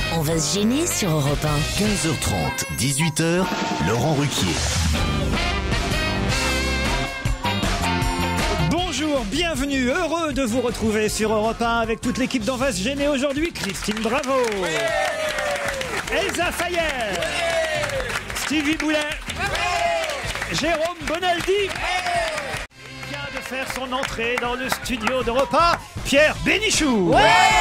On va se gêner sur Europe 1. 15h30, 18h, Laurent Ruquier. Bonjour, bienvenue, heureux de vous retrouver sur Europe 1 avec toute l'équipe d'On va se gêner aujourd'hui. Christine Bravo, Elsa Fayer, Stevie Boulet, Jérôme Bonaldi. Il vient de faire son entrée dans le studio d'Europe 1, Pierre Bénichou.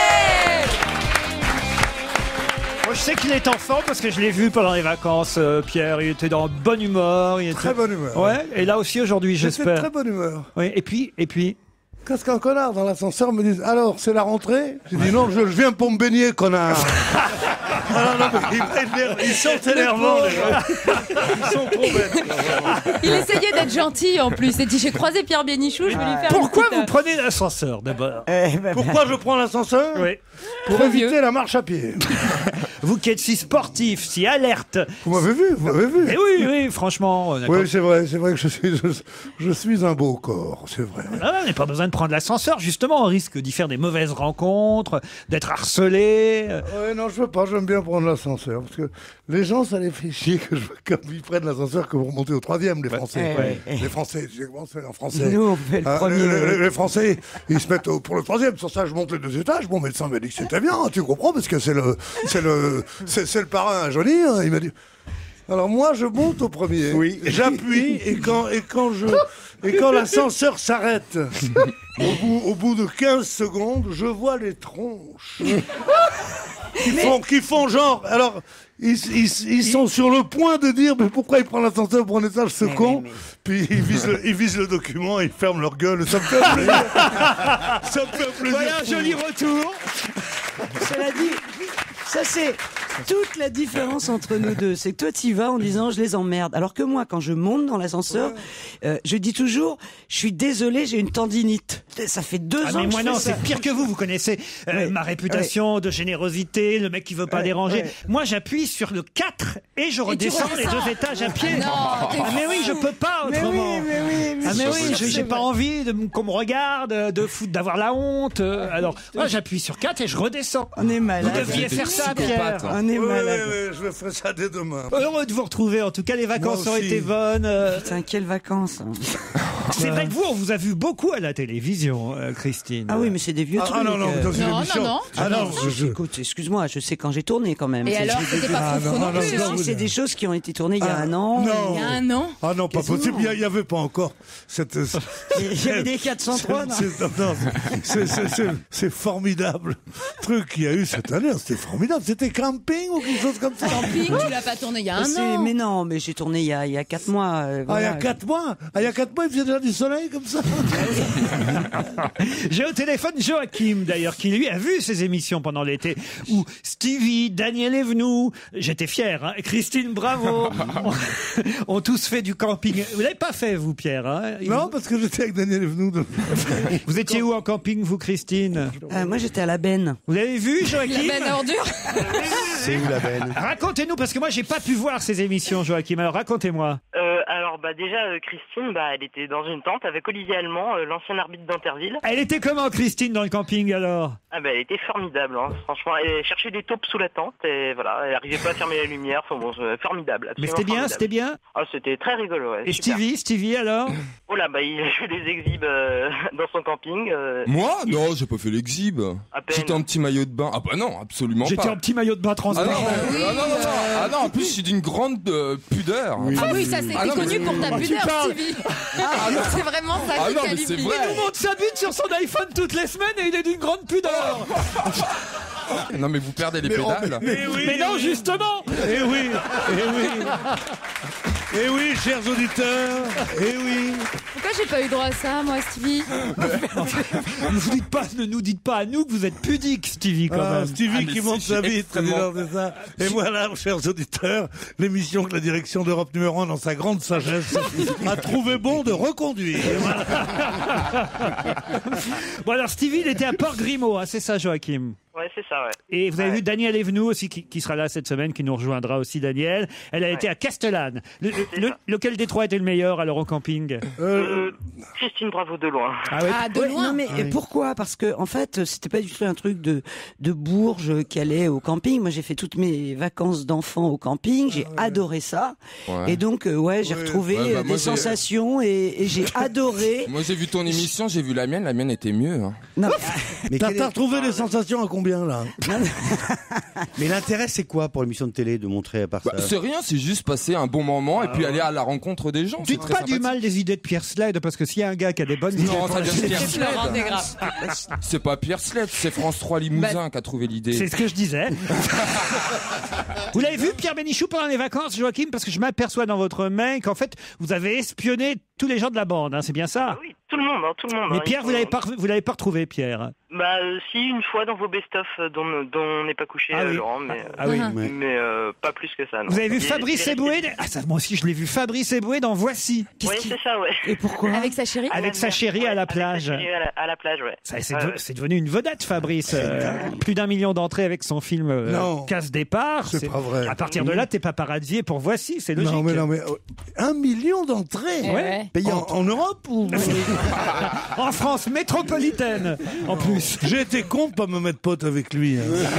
Moi, je sais qu'il est en forme parce que je l'ai vu pendant les vacances, Pierre. Il était dans bonne humeur. Très bonne humeur. Ouais, et là aussi aujourd'hui, j'espère. Très bonne humeur. Oui, et puis. Qu'est-ce qu'un connard dans l'ascenseur me dit, alors, c'est la rentrée? J'ai dit, non, je viens pour me baigner, connard. Non, mais ils sont énervants, les gens. Ils sont trop bêtes. Il essayait d'être gentil en plus. Il dit, j'ai croisé Pierre Bénichou, je vais lui faire Pourquoi une petite, vous prenez l'ascenseur d'abord? Pourquoi je prends l'ascenseur? Oui. Pour éviter la marche à pied. Vous qui êtes si sportif, si alerte. Vous m'avez vu. Et oui, franchement. Oui, c'est vrai que je suis un beau corps, c'est vrai. On n'a pas besoin de prendre l'ascenseur, justement, on risque d'y faire des mauvaises rencontres, d'être harcelé. Ouais, non, je veux pas, j'aime bien prendre l'ascenseur, parce que les gens, ça les fait chier comme ils prennent l'ascenseur que vous remontez au 3e, les Français. Les Français, j'ai commencé en français. Nous, on fait le premier. Les Français, ils se mettent pour le 3e, sur ça, je monte les 2 étages, mon médecin m'a dit que c'était bien, tu comprends, parce que c'est le parrain à Johnny, hein, il m'a dit... Alors moi, je monte au premier, j'appuie, et quand l'ascenseur s'arrête, au bout de 15 secondes, je vois les tronches qui font genre... Alors, ils sont sur le point de dire, mais pourquoi ils prennent l'ascenseur pour un étage, ce con? Puis ils visent le document, ils ferment leur gueule, ça me fait plaisir. Ça me fait plaisir. Voilà un joli retour. Cela dit, ça c'est toute la différence entre nous deux. C'est que toi t'y vas en disant je les emmerde. Alors que moi, quand je monte dans l'ascenseur, je dis toujours, je suis désolé, j'ai une tendinite. Ça fait 2 ans mais que moi je fais non, ça. c'est pire que vous connaissez ma réputation de générosité, le mec qui veut pas déranger. Moi j'appuie sur le 4 et je redescends les 2 étages à pied. Mais oui, je peux pas autrement. Mais oui, j'ai pas envie qu'on me regarde, d'avoir la honte. Alors moi j'appuie sur 4 et je redescends. On est malade. Vous devriez faire ça, Pierre. On est malade. Je vais faire ça dès demain. Heureux de vous retrouver. En tout cas, les vacances ont été bonnes. Putain, quelles vacances. C'est vrai que vous, on vous a vu beaucoup à la télévision, Christine. Ah oui, mais c'est des vieux trucs. Non, dans une émission. Non. Écoute, excuse-moi, je sais quand j'ai tourné quand même. Et alors, c'était pas Fofo non plus. C'est des choses qui ont été tournées il y a 1 an. Non. Il y a 1 an. Ah non, pas possible. Il n'y avait pas encore cette... Il y avait des 403, non? C'est formidable. Truc qu'il y a eu cette année, c'était formidable. C'était camping ou quelque chose comme ça. Camping, tu l'as pas tourné il y a 1 an. Mais non, mais j'ai tourné il y a 4 mois. Il y a 4 mois. Il y a 4 mois, il faisait déjà du soleil comme ça. J'ai au téléphone Joachim, d'ailleurs, qui lui a vu ces émissions pendant l'été, où Stevie, Daniel Evenou, j'étais fier, hein, Christine Bravo, ont tous fait du camping. Vous l'avez pas fait, vous, Pierre, hein? Non, parce que j'étais avec Daniel Evenou. Vous étiez où en camping, vous, Christine? Moi, j'étais à la Benne. Vous avez vu, Joachim? La benne à ordures. C'est où la benne? Racontez-nous, parce que moi, j'ai pas pu voir ces émissions, Joachim. Alors, racontez-moi. Alors déjà Christine, elle était dans une tente avec Olivier Allemand, l'ancien arbitre d'Interville. Elle était comment, Christine, dans le camping, alors? Elle était formidable, hein. Franchement, elle cherchait des taupes sous la tente et voilà, elle arrivait pas à fermer la lumière. Enfin bon, formidable. Mais c'était bien, formidable. c'était bien. Ah, c'était très rigolo. Ouais, Et super. Stevie, alors? Oh là, il a fait des exhibes dans son camping. Moi? Non, j'ai pas fait l'exhibe. À peine. J'étais en petit maillot de bain. Ah bah non, absolument pas. J'étais en petit maillot de bain Ah non, transparent. ah non, en plus je suis d'une grande pudeur. Ah oui, ça c'était non, mais connu pour ta pudeur, Stevie. C'est vraiment ça Ah qui non, mais c'est qualifie. vrai. Il nous montre sa bite sur son iPhone toutes les semaines et il est d'une grande pudeur. Non mais vous perdez les pédales. Mais non, justement. Eh oui, chers auditeurs. Eh oui. Pourquoi j'ai pas eu droit à ça, moi, Stevie? Ne nous dites pas à nous que vous êtes pudique, Stevie, quand même. Stevie qui mais monte si, sa je suis bite, extrêmement- c'est ça. Et voilà, chers auditeurs, l'émission que la direction d'Europe numéro 1, dans sa grande sagesse, a trouvé bon de reconduire. Bon, alors, Stevie, il était à Port-Grimaud, hein, c'est ça, Joachim? Ouais, c'est ça, ouais. Et vous avez vu Daniel Evenou aussi, qui sera là cette semaine, qui nous rejoindra aussi, Daniel. Elle a été à Castellane. Lequel des trois était le meilleur, alors, au camping? Christine Bravo de loin. Ah ouais. Ah, de loin. Non, mais pourquoi? Parce que, en fait, c'était pas du tout un truc de bourge qui allait au camping. Moi, j'ai fait toutes mes vacances d'enfant au camping. J'ai adoré ça. Ouais. Et donc, j'ai retrouvé moi, des sensations et j'ai adoré. Moi, j'ai vu ton émission, j'ai vu la mienne. La mienne était mieux. Hein. Non, Mais t'as retrouvé des sensations à combien, là? Mais l'intérêt, c'est quoi pour l'émission de télé de montrer à part ça? C'est rien, c'est juste passer un bon moment et puis aller à la rencontre des gens. Dites pas du mal des idées de Pierre Sled, parce que s'il y a un gars qui a des bonnes idées... Non, ça vient de Pierre Florent Sled. Desgras. C'est pas Pierre Sled, c'est France 3 Limousin qui a trouvé l'idée. C'est ce que je disais. Vous l'avez vu, Pierre Bénichou, pendant les vacances, Joachim? Parce que je m'aperçois dans votre mail qu'en fait, vous avez espionné tous les gens de la bande, hein, c'est bien ça? Ah oui, tout le monde, tout le monde. Mais Pierre, vous l'avez pas retrouvé, Pierre? Bah, si, une fois dans vos best-of dont on n'est pas couché, Ah oui. Laurent, mais, Ah oui. mais pas plus que ça, non. Vous avez vu Fabrice Eboué? Ah, ça, moi aussi, je l'ai vu, Fabrice Eboué dans Voici. Oui, c'est ça, ouais. et pourquoi? Avec sa chérie. Avec sa chérie à la plage. Avec sa chérie à la plage, ouais. C'est devenu une vedette, Fabrice. Plus d'1 million d'entrées avec son film Non. Casse Départ. C'est pas vrai. À partir de là, t'es paparazzier pour Voici, c'est logique. Non, mais 1 million d'entrées Ouais. Payant en Europe ou... En France métropolitaine, en plus. J'ai été con de pas me mettre pote avec lui.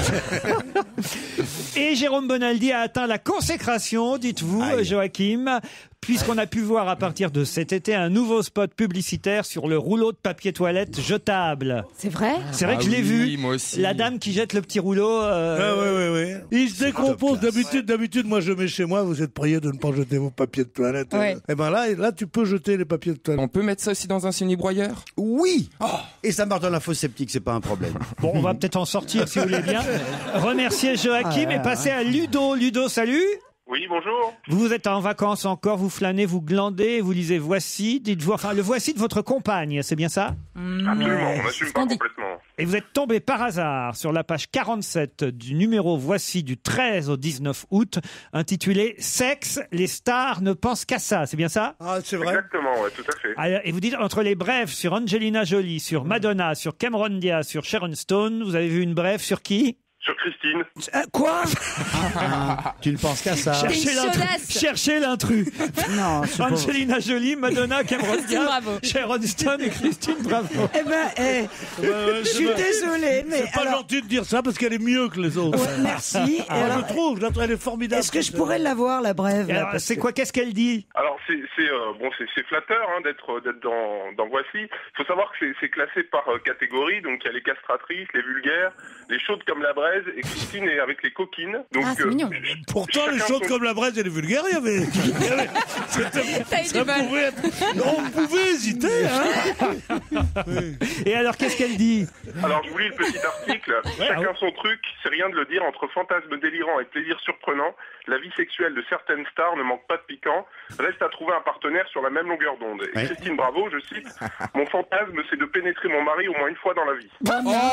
Et Jérôme Bonaldi a atteint la consécration, dites-vous, Joachim, puisqu'on a pu voir à partir de cet été un nouveau spot publicitaire sur le rouleau de papier toilette jetable. C'est vrai? C'est vrai que Ah je l'ai oui, vu. moi aussi. La dame qui jette le petit rouleau. Oui. Il se décompose. D'habitude, moi je mets chez moi, vous êtes prié de ne pas jeter vos papiers de toilette. Ouais. Et ben là, tu peux jeter les papiers de toilette. On peut mettre ça aussi dans un ciné-broyeur? Oui. Et ça marche dans l'info sceptique, c'est pas un problème. Bon, on va peut-être en sortir si vous voulez bien. Remercier Joachim et passer à Ludo. Ludo, salut. Oui, bonjour. Vous êtes en vacances encore, vous flânez, vous glandez, vous lisez Voici, dites-vous, enfin le Voici de votre compagne, c'est bien ça? Absolument, on n'assume pas complètement. Et vous êtes tombé par hasard sur la page 47 du numéro Voici du 13 au 19 août, intitulé « Sexe, les stars ne pensent qu'à ça », c'est bien ça? Ah, c'est vrai. Exactement, ouais, tout à fait. Ah, et vous dites, entre les brèves sur Angelina Jolie, sur Madonna, sur Cameron Diaz, sur Sharon Stone, vous avez vu une brève sur qui? Sur Christine. Quoi? Tu ne penses qu'à ça. Cherchez l'intrus. Cherchez l'intrus. Non, c'est pas... Angelina Jolie, Madonna, Cameron Diaz, Bravo. Sharon Stone et Christine Bravo. Eh ben, je suis désolée, mais C'est pas alors... gentil de dire ça parce qu'elle est mieux que les autres. Ouais, merci. Et Moi, alors, je trouve, elle est formidable. est-ce que je pourrais l'avoir, la brève? Et là, alors, parce c'est que- quoi? Qu'est-ce qu'elle dit? Alors c'est flatteur d'être dans Voici. Il faut savoir que c'est classé par catégorie, donc il y a les castratrices, les vulgaires, les chaudes comme la braise, et Christine est avec les coquines. Donc Ah, c'est mignon. Pourtant, les choses comme la braise et les vulgaires, il y avait... T'as eu du bol. On pouvait hésiter, hein. Et alors, qu'est-ce qu'elle dit? Alors je vous lis le petit article. Chacun son truc, c'est rien de le dire, entre fantasmes délirants et plaisir surprenant, la vie sexuelle de certaines stars ne manque pas de piquant, reste à trouver un partenaire sur la même longueur d'onde. Et Oui. Christine Bravo, je cite, mon fantasme c'est de pénétrer mon mari au moins une fois dans la vie.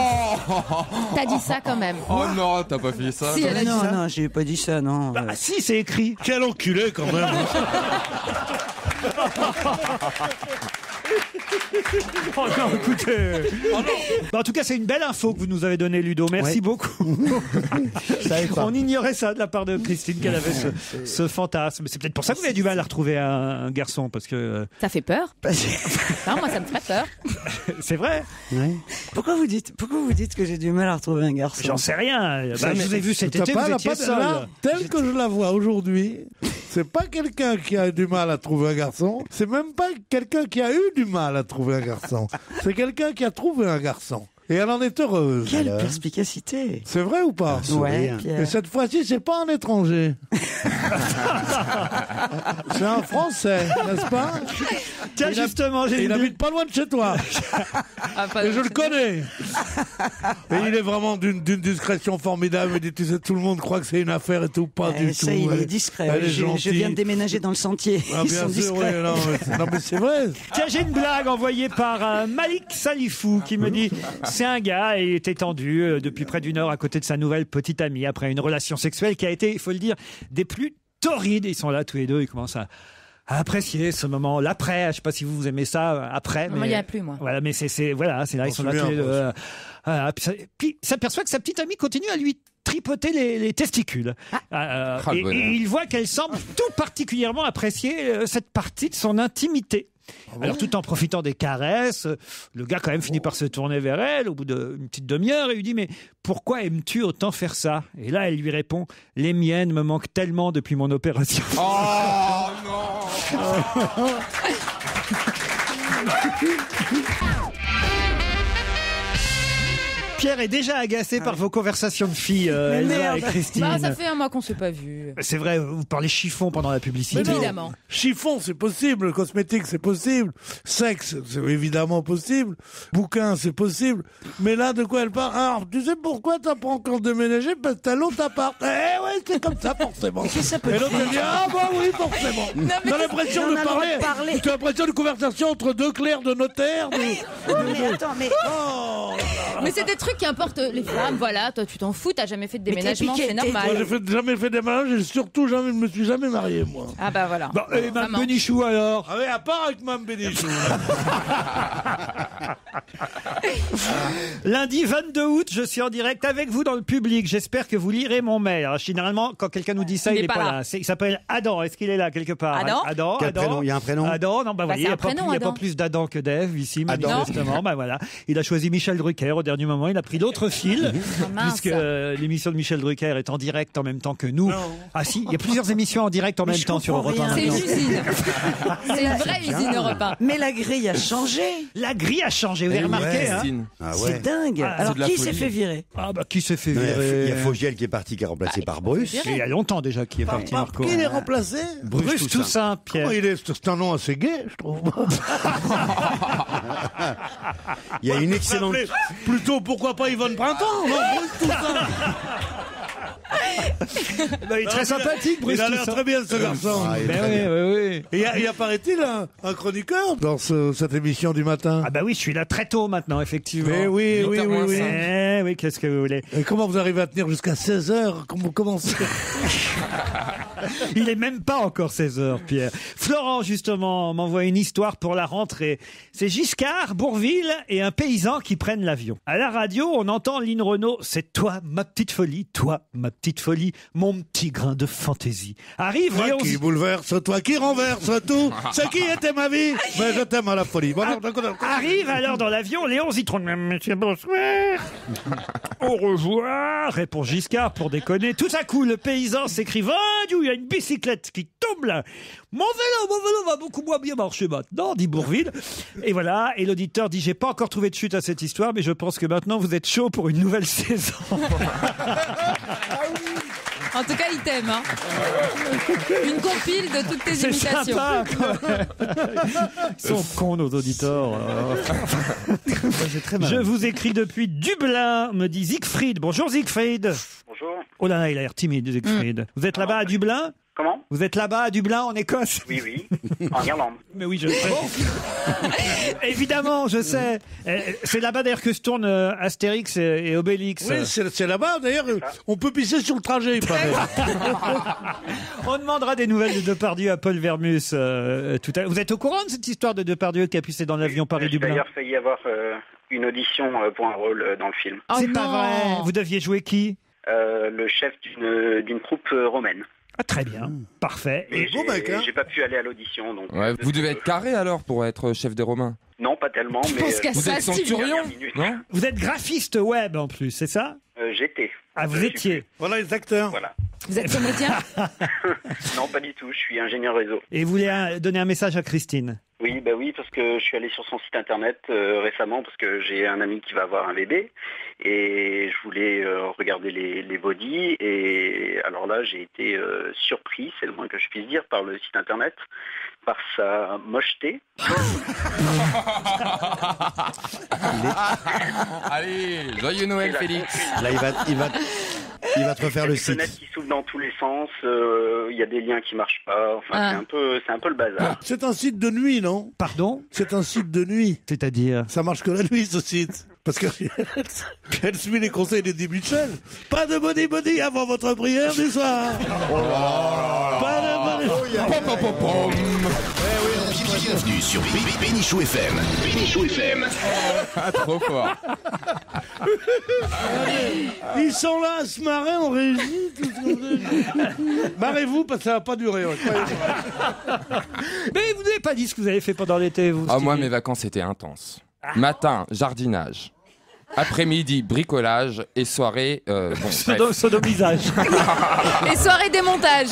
T'as dit ça quand même. Oh non, t'as pas fait ça. Si, elle a dit Non, ça. non, j'ai pas dit ça, non. Ah si, c'est écrit. Quel enculé, quand même. Oh non, écoutez. Bah, en tout cas, c'est une belle info que vous nous avez donnée, Ludo. Merci Ouais. beaucoup. On ignorait ça de la part de Christine, qu'elle avait ce fantasme. C'est peut-être pour ça que vous avez du mal à retrouver un garçon, parce que Ça fait peur? Non, moi ça me ferait peur. c'est vrai. Pourquoi vous dites que j'ai du mal à retrouver un garçon? J'en sais rien. Bah, je vous ai vu cet été, vous étiez seul. Là, tel que je la vois aujourd'hui, c'est pas quelqu'un qui a du mal à trouver un garçon, c'est même pas quelqu'un qui a eu du mal à trouver un garçon, c'est quelqu'un qui a trouvé un garçon. Et elle en est heureuse. Quelle perspicacité! C'est vrai ou pas? Ouais, Et Pierre. cette fois-ci, c'est pas un étranger. C'est un Français, n'est-ce pas? Tiens, justement, j'ai Il une... habite pas loin de chez toi. Et je le connais. Et il est vraiment d'une discrétion formidable. Il dit, tu sais, tout le monde croit que c'est une affaire et tout, pas du tout. Ça, il est discret. Elle est Je gentille. viens de déménager dans le sentier. Ah, Ils bien sont sûr, discrets. oui, non, mais c'est vrai. Tiens, j'ai une blague envoyée par Malik Salifou qui me dit c'est un gars et il est étendu depuis près d'une heure à côté de sa nouvelle petite amie après une relation sexuelle qui a été, il faut le dire, des plus torrides. Ils sont là tous les deux, ils commencent à apprécier ce moment, l'après. Je sais pas si vous aimez ça après. Non, mais il y a plus, moi. Voilà, mais c'est là, ils sont là tous les deux. Puis il s'aperçoit que sa petite amie continue à lui tripoter les testicules. Et il voit qu'elle semble tout particulièrement apprécier cette partie de son intimité. Alors tout en profitant des caresses, le gars quand même finit par se tourner vers elle au bout d'une petite demi-heure et lui dit mais pourquoi aimes-tu autant faire ça? Et là elle lui répond les miennes me manquent tellement depuis mon opération. Oh non. Pierre est déjà agacé par vos conversations de filles, Elsa et Christine. Bah, ça fait un mois qu'on s'est pas vu. C'est vrai, vous parlez chiffon pendant la publicité. Mais non, évidemment. Chiffon, c'est possible. Cosmétique, c'est possible. Sexe, c'est évidemment possible. Bouquin, c'est possible. Mais là, de quoi elle parle? Alors, tu sais pourquoi t'as pas encore déménagé? Parce que t'as l'autre appart. Eh ouais, c'est comme ça, forcément. Qu'est-ce que ça peut Et l'autre, elle dit, ah bah oui, forcément. T'as l'impression de parler. Tu as l'impression de conversation entre deux clercs de notaire. Mais attends, mais... Mais c'est des trucs qui importent les femmes, voilà. Toi, tu t'en fous, t'as jamais fait de déménagement, c'est normal. Moi, j'ai jamais fait de déménagement, et surtout, je me suis jamais marié, moi. Ah bah voilà. Bon, et Mme Benichou alors? Ah oui, à part avec Mme Benichou. Lundi 22 août, je suis en direct avec vous dans le public. J'espère que vous lirez mon mail. Alors, généralement, quand quelqu'un nous dit ça, il n'est pas là. Il s'appelle Adam. Est-ce qu'il est là quelque part? Adam. Il y a un prénom. Adam, non, bah, Bah, voyez, il n'y a pas plus d'Adam que d'Ève ici, manifestement. Bah voilà. Il a choisi Michel Drucker au dernier moment. Il a pris l'autre fil, puisque l'émission de Michel Drucker est en direct en même temps que nous. Ah si, il y a plusieurs émissions en direct en même temps sur Europe 1. C'est une usine. C'est une vraie usine Europe 1. Mais la grille a changé. La grille a changé, vous avez remarqué hein? C'est dingue. Alors qui s'est fait virer? Ah bah qui s'est fait virer? Il y a Fogiel qui est parti, qui est remplacé par Bruce. Il y a longtemps déjà qui est parti, Marco. Qui est remplacé? Bruce Toussaint, Pierre. C'est un nom assez gay, je trouve. Il y a une excellente... Plutôt, pourquoi pas Yvonne Printemps? Non, Bruce Toussaint. Il est très sympathique, Bruce Il a l'air Toussaint. très bien, ce garçon. Oui. Et il y a, paraît-il, un chroniqueur dans cette émission du matin. Ah bah oui, je suis là très tôt maintenant, effectivement. Mais oui. Oui, qu'est-ce que vous voulez? Et comment vous arrivez à tenir jusqu'à 16h? Comment c'est? Il est même pas encore 16h, Pierre. Florent, justement, m'envoie une histoire pour la rentrée. C'est Giscard, Bourvil et un paysan qui prennent l'avion. À la radio, on entend Lynn Renaud. C'est toi, ma petite folie, toi, ma petite folie, mon petit grain de fantaisie. Arrive Toi Léon... qui bouleverse, toi qui renverse tout. C'est qui était ma vie? Mais je t'aime à la folie. Arrive alors dans l'avion Léon Zitron. Monsieur, bonsoir. Au revoir, répond Giscard pour déconner. Tout à coup, le paysan s'écrie: il y a une bicyclette qui tombe là. Mon vélo va beaucoup moins bien marcher maintenant, dit Bourvil. Et voilà, et l'auditeur dit: j'ai pas encore trouvé de chute à cette histoire, mais je pense que maintenant vous êtes chaud pour une nouvelle saison. En tout cas, il t'aime. Hein. Une compile de toutes tes C'est imitations. sympa, quand même. Ils sont cons, nos auditeurs. Je vous écris depuis Dublin, me dit Siegfried. Bonjour Siegfried. Bonjour. Oh là là, il a l'air timide, Siegfried. Vous êtes là-bas à Dublin? Comment? Vous êtes là-bas à Dublin, en Écosse? Oui, en Irlande. Mais oui, je sais. Évidemment, je sais. C'est là-bas d'ailleurs que se tourne Astérix et Obélix. Oui, c'est là-bas. D'ailleurs, on peut pisser sur le trajet, il paraît. On demandera des nouvelles de Depardieu à Paul Vermus tout à l'heure. Vous êtes au courant de cette histoire de Depardieu qui a pissé dans l'avion Paris-Dublin? J'ai d'ailleurs failli avoir une audition pour un rôle dans le film. Oh C'est pas non. vrai. Vous deviez jouer qui? Le chef d'une troupe romaine. Ah, très bien, parfait. Mais beau mec, hein. j'ai pas pu aller à l'audition. Donc, Ouais, vous devez être carré alors pour être chef des Romains. Non, pas tellement, mais pense qu'à Vous ça, êtes Steve. centurion, non? Vous êtes graphiste web en plus, c'est ça? j'étais. Ah, vous étiez. Voilà les acteurs. Voilà. Vous êtes comédien? Non, pas du tout. Je suis ingénieur réseau. Et vous voulez donner un message à Christine? Oui, parce que je suis allé sur son site internet récemment parce que j'ai un ami qui va avoir un bébé et je voulais regarder les bodies et alors là j'ai été surpris, c'est le moins que je puisse dire, par le site internet, par sa mocheté. Allez, joyeux Noël Félix. Là, il va te refaire le Des fenêtres site. qui s'ouvrent dans tous les sens, il y a des liens qui marchent pas, enfin c'est un peu le bazar. C'est un site de nuit, non? Pardon? C'est un site de nuit. C'est-à-dire? Ça marche que la nuit, ce site. Parce que elle suit les conseils d'Eddie Mitchell. Pas de body avant votre prière du soir. Pas de body. Bienvenue sur Bénichou FM. Bénichou FM. Ah, trop fort. Ils sont là à se marrer en régie. Marrez-vous parce que ça va pas durer. Mais vous n'avez pas dit ce que vous avez fait pendant l'été, vous. Ah, moi, mes vacances étaient intenses. Matin, jardinage. Après-midi, bricolage. Et soirée, sodomisage. Et soirée démontage.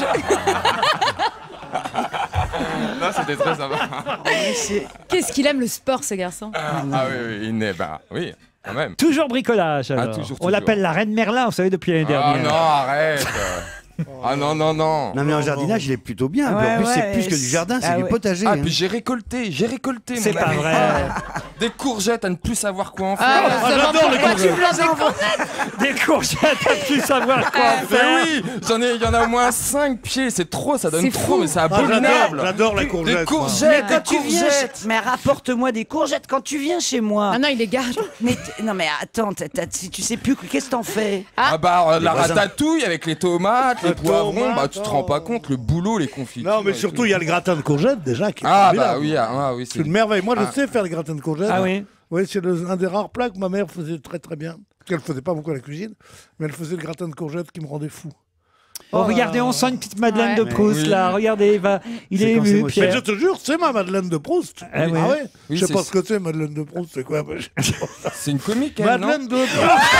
Non, c'était très sympa. Qu'est-ce qu'il aime le sport, ce garçon. Oui, il n'est pas. Oui, quand même. Toujours bricolage. Alors. Toujours. On l'appelle la reine Merlin, vous savez, depuis l'année dernière. Ah non, arrête. Ah non. Non, mais en jardinage, il est plutôt bien. Ouais, en plus, c'est ouais, plus que du jardin, c'est ah du ouais. potager. Ah, puis j'ai récolté. C'est mon pas ami. vrai. Des courgettes à ne plus savoir quoi en faire. J'adore les courgettes. Des courgettes à plus savoir quoi en faire. Mais oui, il y en a au moins 5 pieds, c'est trop, ça donne C'est trop, fou. mais c'est abominable. J'adore la courgette. Des Mais courgettes, quand des tu viens, courgettes. mais rapporte-moi des courgettes quand tu viens chez moi. Ah non, il les garde. Mais non, mais attends, si tu sais plus, qu'est-ce que t'en fais? Ah bah la voisins. ratatouille avec les tomates, les poivrons, tomates, bah tu te rends pas compte, le boulot, les confitures. Non, mais surtout, il y a le gratin de courgettes déjà qui est Ah formidable. bah oui, C'est une merveille. Moi, je sais faire le gratin de courgettes. Ah oui. Oui, c'est un des rares plats que ma mère faisait très très bien. Parce qu'elle faisait pas beaucoup la cuisine, mais elle faisait le gratin de courgettes qui me rendait fou. Oh, regardez, on sent une petite Madeleine Ouais. de Proust, Oui. là. Regardez, il C'est est quand c'est ému, moche. Mais je Pierre. te jure, c'est ma Madeleine de Proust. Ah oui. ouais Oui, je sais c'est- pas ce que c'est, Madeleine de Proust, c'est quoi C'est une comique, elle, non Madeleine de Proust.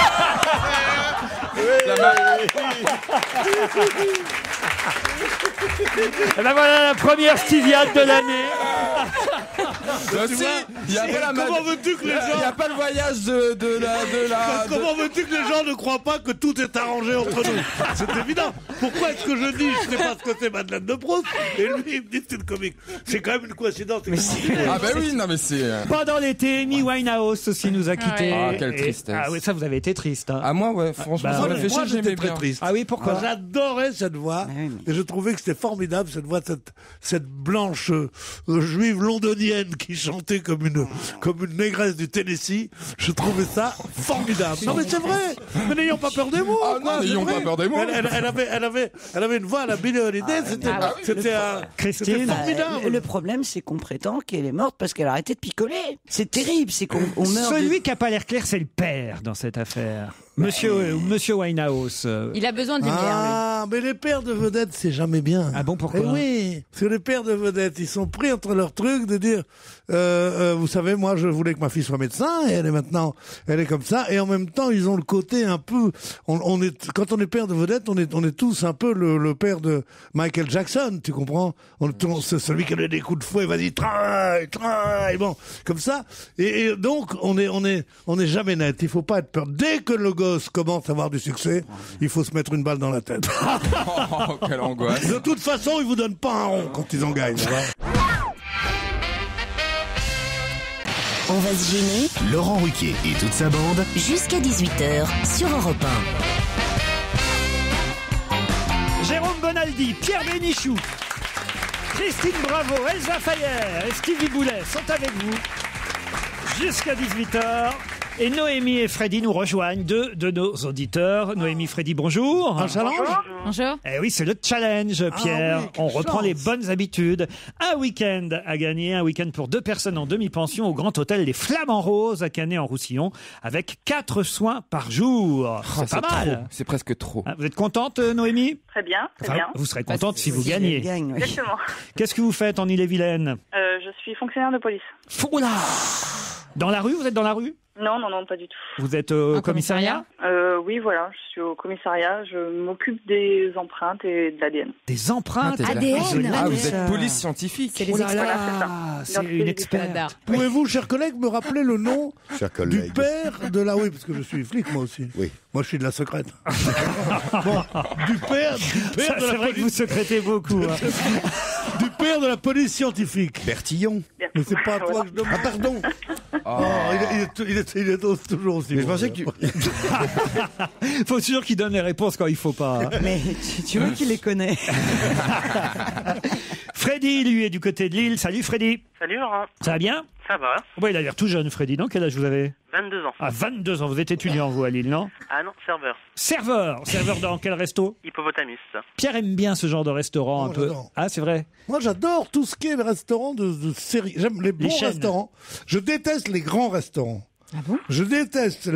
Et ben voilà la première Stiviade de l'année. Bah si, il y a pas la Comment veux-tu que les Il y a gens... pas le voyage de la... Comment veux-tu que les gens ne croient pas que tout est arrangé entre nous? C'est évident. Pourquoi est-ce que je dis je sais pas ce que c'est Madeleine de Proust et lui il me dit que c'est une comique? C'est quand même une coïncidence. Ah bah oui, non mais c'est... Pendant l'été, Amy Winehouse aussi nous a quittés. Ah, quelle Et- tristesse. Ah oui, ça vous avez été triste. Hein. Ah moi, ouais, franchement, bah, ça ouais. m'a fait chier, Moi, j'étais j'aimais très bien. triste. Ah oui, pourquoi Moi, j'adorais cette voix et je trouvais que c'était formidable cette voix, cette blanche juive londonienne qui chantait comme une négresse du Tennessee. Je trouvais ça formidable. Non mais c'est vrai. Mais n'ayons pas peur des mots. Ah non, quoi, c'est n'ayons vrai. pas peur des mots. Elle avait une voix à la Billie Holiday. C'était Christine. formidable. Le problème, c'est qu'on prétend qu'elle est morte parce qu'elle a arrêté de picoler. C'est terrible, c'est qu'on meurt. Celui qui n'a pas l'air clair, c'est le père dans cette affaire. Monsieur Winehouse. Il a besoin de lumière, lui. Ah, mais les pères de vedettes, c'est jamais bien. Ah bon, pourquoi? Eh oui, parce que les pères de vedettes, ils sont pris entre leurs trucs de dire, vous savez, moi, je voulais que ma fille soit médecin, et elle est comme ça, et en même temps, ils ont le côté un peu, quand on est père de vedettes, on est tous un peu le père de Michael Jackson, tu comprends? C'est celui qui a donné des coups de fouet, vas-y, travaille, bon, comme ça. Et donc, on est jamais net. Il faut pas être peur. Dès que le gosse commence à avoir du succès, il faut se mettre une balle dans la tête. Oh, quelle angoisse. De toute façon, ils vous donnent pas un rond quand ils en gagnent. On va se gêner Laurent Ruquier et toute sa bande. jusqu'à 18h sur Europe Jérôme Bonaldi, Pierre Bénichou, Christine Bravo, Elsa Fayer et Stevie Boulet sont avec vous jusqu'à 18h. Et Noémie et Freddy nous rejoignent, deux de nos auditeurs. Noémie, Freddy, bonjour. Un challenge? Bonjour. Eh oui, c'est le challenge, Pierre. oui, quelle On reprend chance. les bonnes habitudes. Un week-end à gagner, un week-end pour 2 personnes en demi-pension au Grand Hôtel Les Flamants Roses à Canet-en-Roussillon, avec 4 soins par jour. Oh, C'est pas trop. mal. C'est presque trop. Ah, vous êtes contente, Noémie? Très bien, très Enfin, bien. vous serez contente si vous Si elle gagnez. gagne, oui. Exactement. Qu'est-ce que vous faites en Ille-et-Vilaine? Je suis fonctionnaire de police. Oula! Dans la rue? Vous êtes dans la rue? Non, pas du tout. Vous êtes au commissariat? Oui, voilà, je suis au commissariat. Je m'occupe des empreintes et de l'ADN. Des empreintes? Ah, ADN. Ah, vous êtes police scientifique. C'est les Oh là experts. là, c'est Identité une des experte. Pouvez-vous, chers collègues, me rappeler le nom Chers du collègues. père de la... Oui, parce que je suis flic, moi aussi. Oui. Moi, je suis de la secrète. Bon, du père Ça, de c'est la vrai que vous police... secrétez beaucoup. Hein. Du père de la police scientifique. Bertillon. Mais c'est pas à toi que je demande. Ah, pardon. Oh. Il est toujours aussi. Mais je bon. pensais que tu... Faut toujours qu'il donne les réponses quand il faut pas. Hein. Mais tu vois qu'il les connaît. Freddy, lui, est du côté de Lille. Salut Freddy. Salut Laurent. Ça va bien? Ça va. Oui, il a l'air tout jeune, Freddy. Non, quel âge vous avez? 22 ans. Ah, 22 ans. Vous êtes étudiant, vous, à Lille, non? Ah non, serveur. Serveur dans quel resto? Hippopotamus. Pierre aime bien ce genre de restaurant un peu. j'adore. Ah, c'est vrai? Moi, j'adore tout ce qui est le restaurant de série. J'aime les bons chaînes. restaurants. Je déteste les grands restaurants. Ah bon? Je déteste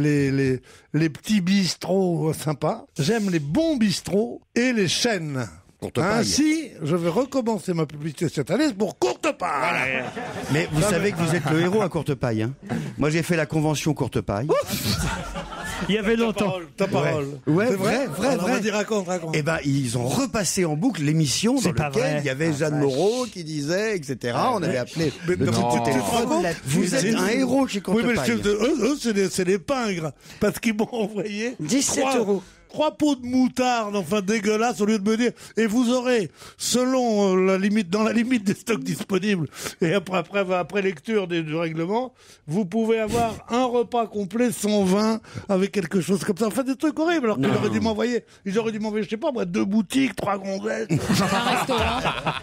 les petits bistrots sympas. J'aime les bons bistrots et les chaînes. Ainsi, je vais recommencer ma publicité cette année pour Courte Paille. Mais vous savez que vous êtes le héros à Courte Paille. Hein. Moi, j'ai fait la convention Courte Paille. Il y avait longtemps. Ta parole. Ouais, C'est vrai. Alors, vas-y, raconte. Eh ben, ils ont repassé en boucle l'émission dans C'est pas laquelle vrai. il y avait Jeanne Moreau qui disait, etc. On avait appelé le non, petit tu te rends compte Vous êtes un héros chez Courte Oui, mais Paille. eux, c'est des pingres. Parce qu'ils m'ont envoyé 17 €. 3 pots de moutarde, enfin dégueulasse, au lieu de me dire, et vous aurez, selon la limite, dans la limite des stocks disponibles, et après lecture du règlement, vous pouvez avoir un repas complet sans vin, avec quelque chose comme ça. Enfin, des trucs horribles, alors qu'ils auraient dû m'envoyer, je sais pas, moi, 2 boutiques, 3 gonzesses. Un restaurant.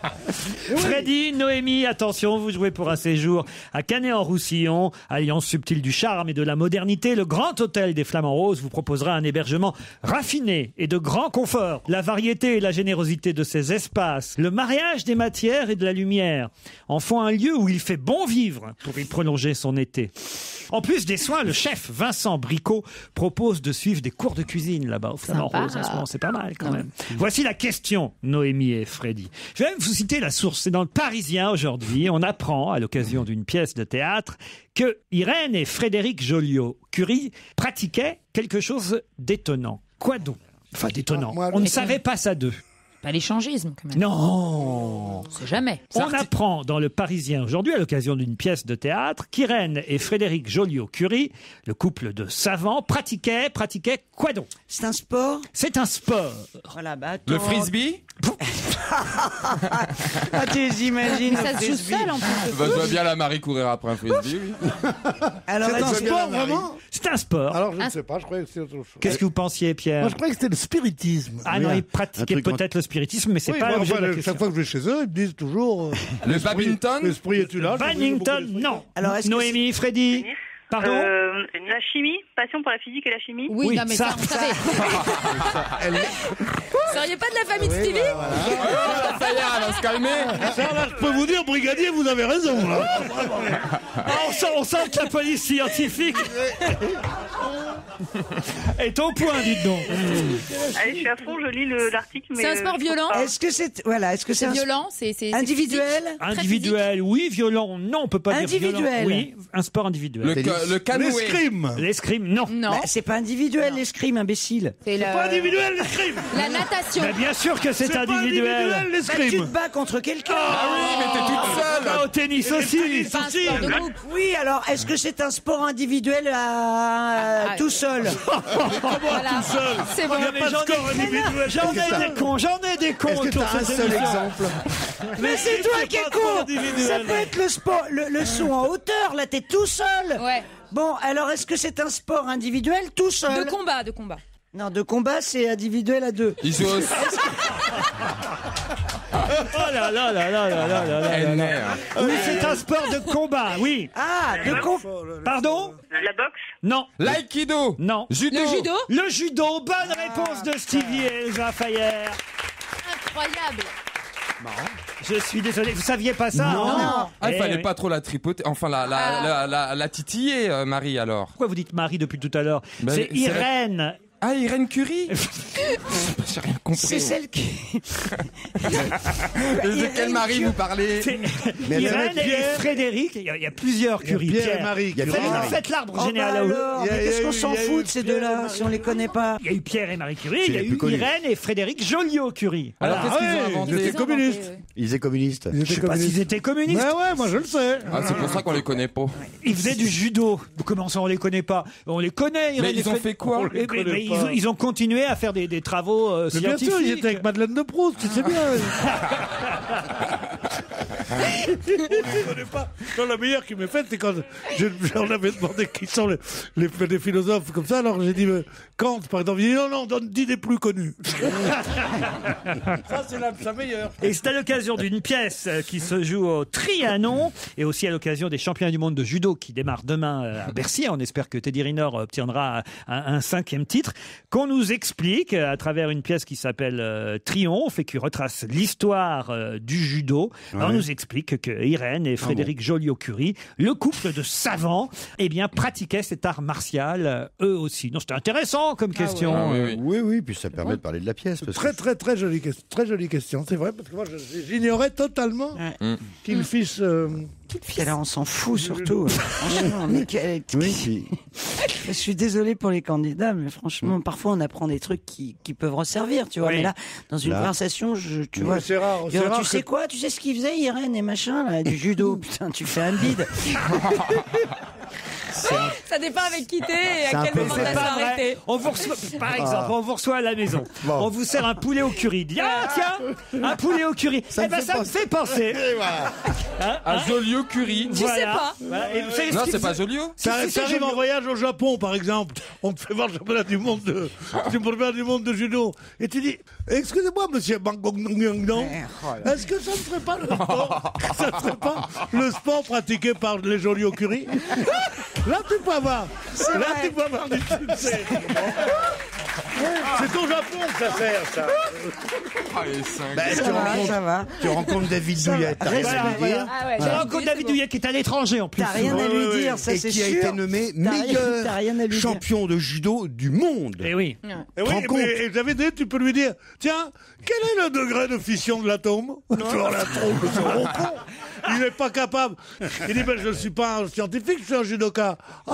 Freddy, Noémie, attention, vous jouez pour un séjour à Canet-en-Roussillon, alliance subtile du charme et de la modernité. Le Grand Hôtel des Flamants Roses vous proposera un hébergement raffiné et de grand confort. La variété et la générosité de ses espaces, le mariage des matières et de la lumière en font un lieu où il fait bon vivre pour y prolonger son été. En plus des soins, le chef Vincent Bricot propose de suivre des cours de cuisine là-bas au Flamand Sympa. Rose. En ce moment, c'est pas mal quand même. Voici la question, Noémie et Freddy. Je vais même vous citer la source. C'est dans le Parisien aujourd'hui. On apprend, à l'occasion d'une pièce de théâtre, que Irène et Frédéric Joliot-Curie pratiquaient quelque chose d'étonnant. Quoi donc? Enfin, d'étonnant. On ne savait pas ça d'eux. Pas l'échangisme, quand même. Non. C'est jamais. On apprend dans le Parisien aujourd'hui, à l'occasion d'une pièce de théâtre, qu'Irène et Frédéric Joliot-Curie, le couple de savants, pratiquaient quoi donc? C'est un sport? C'est un sport. Voilà, bah attends. Le frisbee? Ah, tu imagines? Mais ça se joue seul, en plus. Bah, je vois bien la Marie courir après un frisbee, oui. Alors, C'est un sport, vraiment? C'est un sport. Alors, je ne sais pas, je croyais que c'était autre chose. Qu'est-ce que vous pensiez, Pierre? Moi, je croyais que c'était le spiritisme. Ah non, ils pratiquaient peut-être le spiritisme, mais c'est pas l'objet de la question. Chaque fois que je vais chez eux, ils me disent toujours... Le badminton? L'esprit est-tu là? Badminton, non. Alors, est-ce que Noémie, Freddy? Pardon? La chimie, passion pour la physique et la chimie. Oui, non, mais ça, on savait. Vous seriez pas de la famille de Stevie? Ça y est, elle va se calmer. Ça, là, je peux vous dire, brigadier, vous avez raison, là. On sent que la police scientifique est au point, dites donc. Allez, je suis à fond, je lis l'article. Mais C'est un sport violent? Est-ce que c'est C'est violent? C'est individuel? physique, très Individuel, oui. Violent, non, on peut pas dire violent. Individuel. Oui, un sport individuel. Le canoë. L'escrime. L'escrime, non. Non. Bah, c'est pas individuel, l'escrime, imbécile. C'est Pas individuel, l'escrime. la natation. Mais bien sûr que c'est Pas individuel. Bah, tu te l'escrime. bats contre quelqu'un. Ah oui, mais t'es toute seule. Bah, au tennis aussi. Pas un sport de groupe. Oui, alors, est-ce que c'est un sport individuel tout seul? Voilà. C'est bon. Mais j'en ai des cons Est-ce que autour t'as de un cette seul émission. exemple? Mais c'est toi qui es con. Ça peut être le sport, le saut en hauteur, là, t'es tout seul. Ouais. Bon, alors, est-ce que c'est un sport individuel tout seul? De combat, de combat. Non, de combat, c'est individuel à deux. Ils jouent au... Oh là là là là là là là là Elle là. nerve. Oui, c'est un sport de combat, oui. Ah, de combat. Pardon? La boxe. Non. L'aïkido. Non. Judo. Le judo? Le judo, bonne réponse de Stevie et Elsa Fayer. Incroyable. Je suis désolé, vous saviez pas ça? Non. hein? Ah, il Eh fallait oui. pas trop la tripoter. Enfin, la titiller, Marie, alors. Pourquoi vous dites Marie depuis tout à l'heure? Ben, C'est c'est Irène. Ah, Irène Curie. J'ai rien compris. C'est celle qui... De quelle Marie vous parlez? C'est Mais Irène elle avait et Pierre. Frédéric. Il y a plusieurs Curie. Pierre et Marie. Il y a Pierre et Marie. Faites l'arbre Oh, bah généalogique. alors, Il y a- mais il y a qu'est-ce qu'on eu- s'en il y a fout eu de ces Pierre et deux-là, Marie. si on les connaît pas? Il y a eu Pierre et Marie Curie, il y a les eu plus connus. Irène et Frédéric Joliot-Curie. Alors, qu'est-ce qu'ils ont ouais, inventé? ils étaient communistes. Ils étaient communistes. Je sais pas s'ils étaient communistes. Ouais, ouais, moi je le sais. Ah, c'est pour ça qu'on les connaît pas. Ils faisaient du judo. Comment ça, on les connaît pas? On les connaît. Irène Mais et ils ont Frédéric. fait quoi? Mais ils ont continué à faire des travaux Mais bien scientifiques. sûr, il était avec Madeleine de Proust, tu sais bien. On ne connaît pas. Non, la meilleure qui m'est faite, c'est quand on avait demandé qui sont les philosophes comme ça. Alors j'ai dit Kant, par exemple. Il dit non, dis des plus connus. Ça, c'est sa meilleure. Et c'est à l'occasion d'une pièce qui se joue au Trianon et aussi à l'occasion des championnats du monde de judo qui démarrent demain à Bercy. On espère que Teddy Riner obtiendra un 5e titre qu'on nous explique à travers une pièce qui s'appelle Triomphe et qui retrace l'histoire du judo. Ouais. On nous explique que Irène et Frédéric Joliot-Curie, le couple de savants, eh bien, pratiquaient cet art martial eux aussi. Non, c'était intéressant comme question. Oui, puis ça permet de parler de la pièce. Très jolie question, c'est vrai, parce que moi j'ignorais totalement qu'il fisse... Puis alors on s'en fout surtout. Franchement, mais je suis désolée pour les candidats, mais franchement, parfois on apprend des trucs qui peuvent resservir, tu vois. Oui. Mais là, dans une conversation, tu vois, c'est rare. Tu sais quoi ? Tu sais ce qu'ils faisaient, Irène et machin, là, du judo. Putain, tu fais un bide. Ça dépend avec qui t'es et à quel moment ça s'est arrêté. On vous reçoit, par exemple, on vous reçoit à la maison. Bon. On vous sert un poulet au curry. Tiens, un poulet au curry. Ça me fait penser. Un Joliot curry. Tu sais pas. Voilà. Non, c'est pas Joliot. Ça arrive en voyage au Japon, par exemple. On te fait voir le championnat du monde de judo. Et tu dis, excusez-moi, monsieur Bangkok Nong, est-ce que ça ne serait pas le sport pratiqué par les Joliot curry? Là, tu peux avoir du succès. C'est au Japon que ça sert, ça. Ça va. Tu rencontres David Douillet, t'as rien à lui dire. Tu rencontres David Douillet qui est à l'étranger en plus. T'as rien à lui dire, ça c'est sûr. Et qui a été nommé meilleur champion de judo du monde. Eh oui. Et David Douillet, tu peux lui dire, tiens, quel est le degré de fission de l'atome? Il n'est pas capable. Il dit, je ne suis pas un scientifique, je suis un judoka.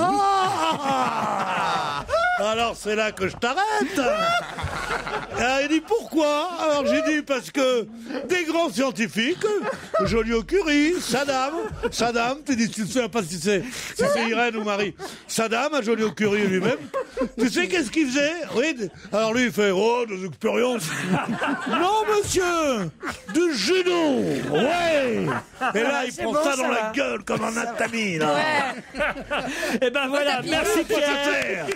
Alors c'est là que je t'arrête. Il dit pourquoi? Alors j'ai dit parce que des grands scientifiques, Joliot-Curie, Saddam, tu dis, tu ne sais pas si c'est Irène ou Marie. Saddam, à Joliot-Curie lui-même. Tu sais qu'est-ce qu'il faisait? Oui. Alors lui il fait des expériences. Non monsieur, du judo. Ouais. Et là il prend ça dans la gueule comme un atami là. Ouais. Et ben voilà, merci Pierre.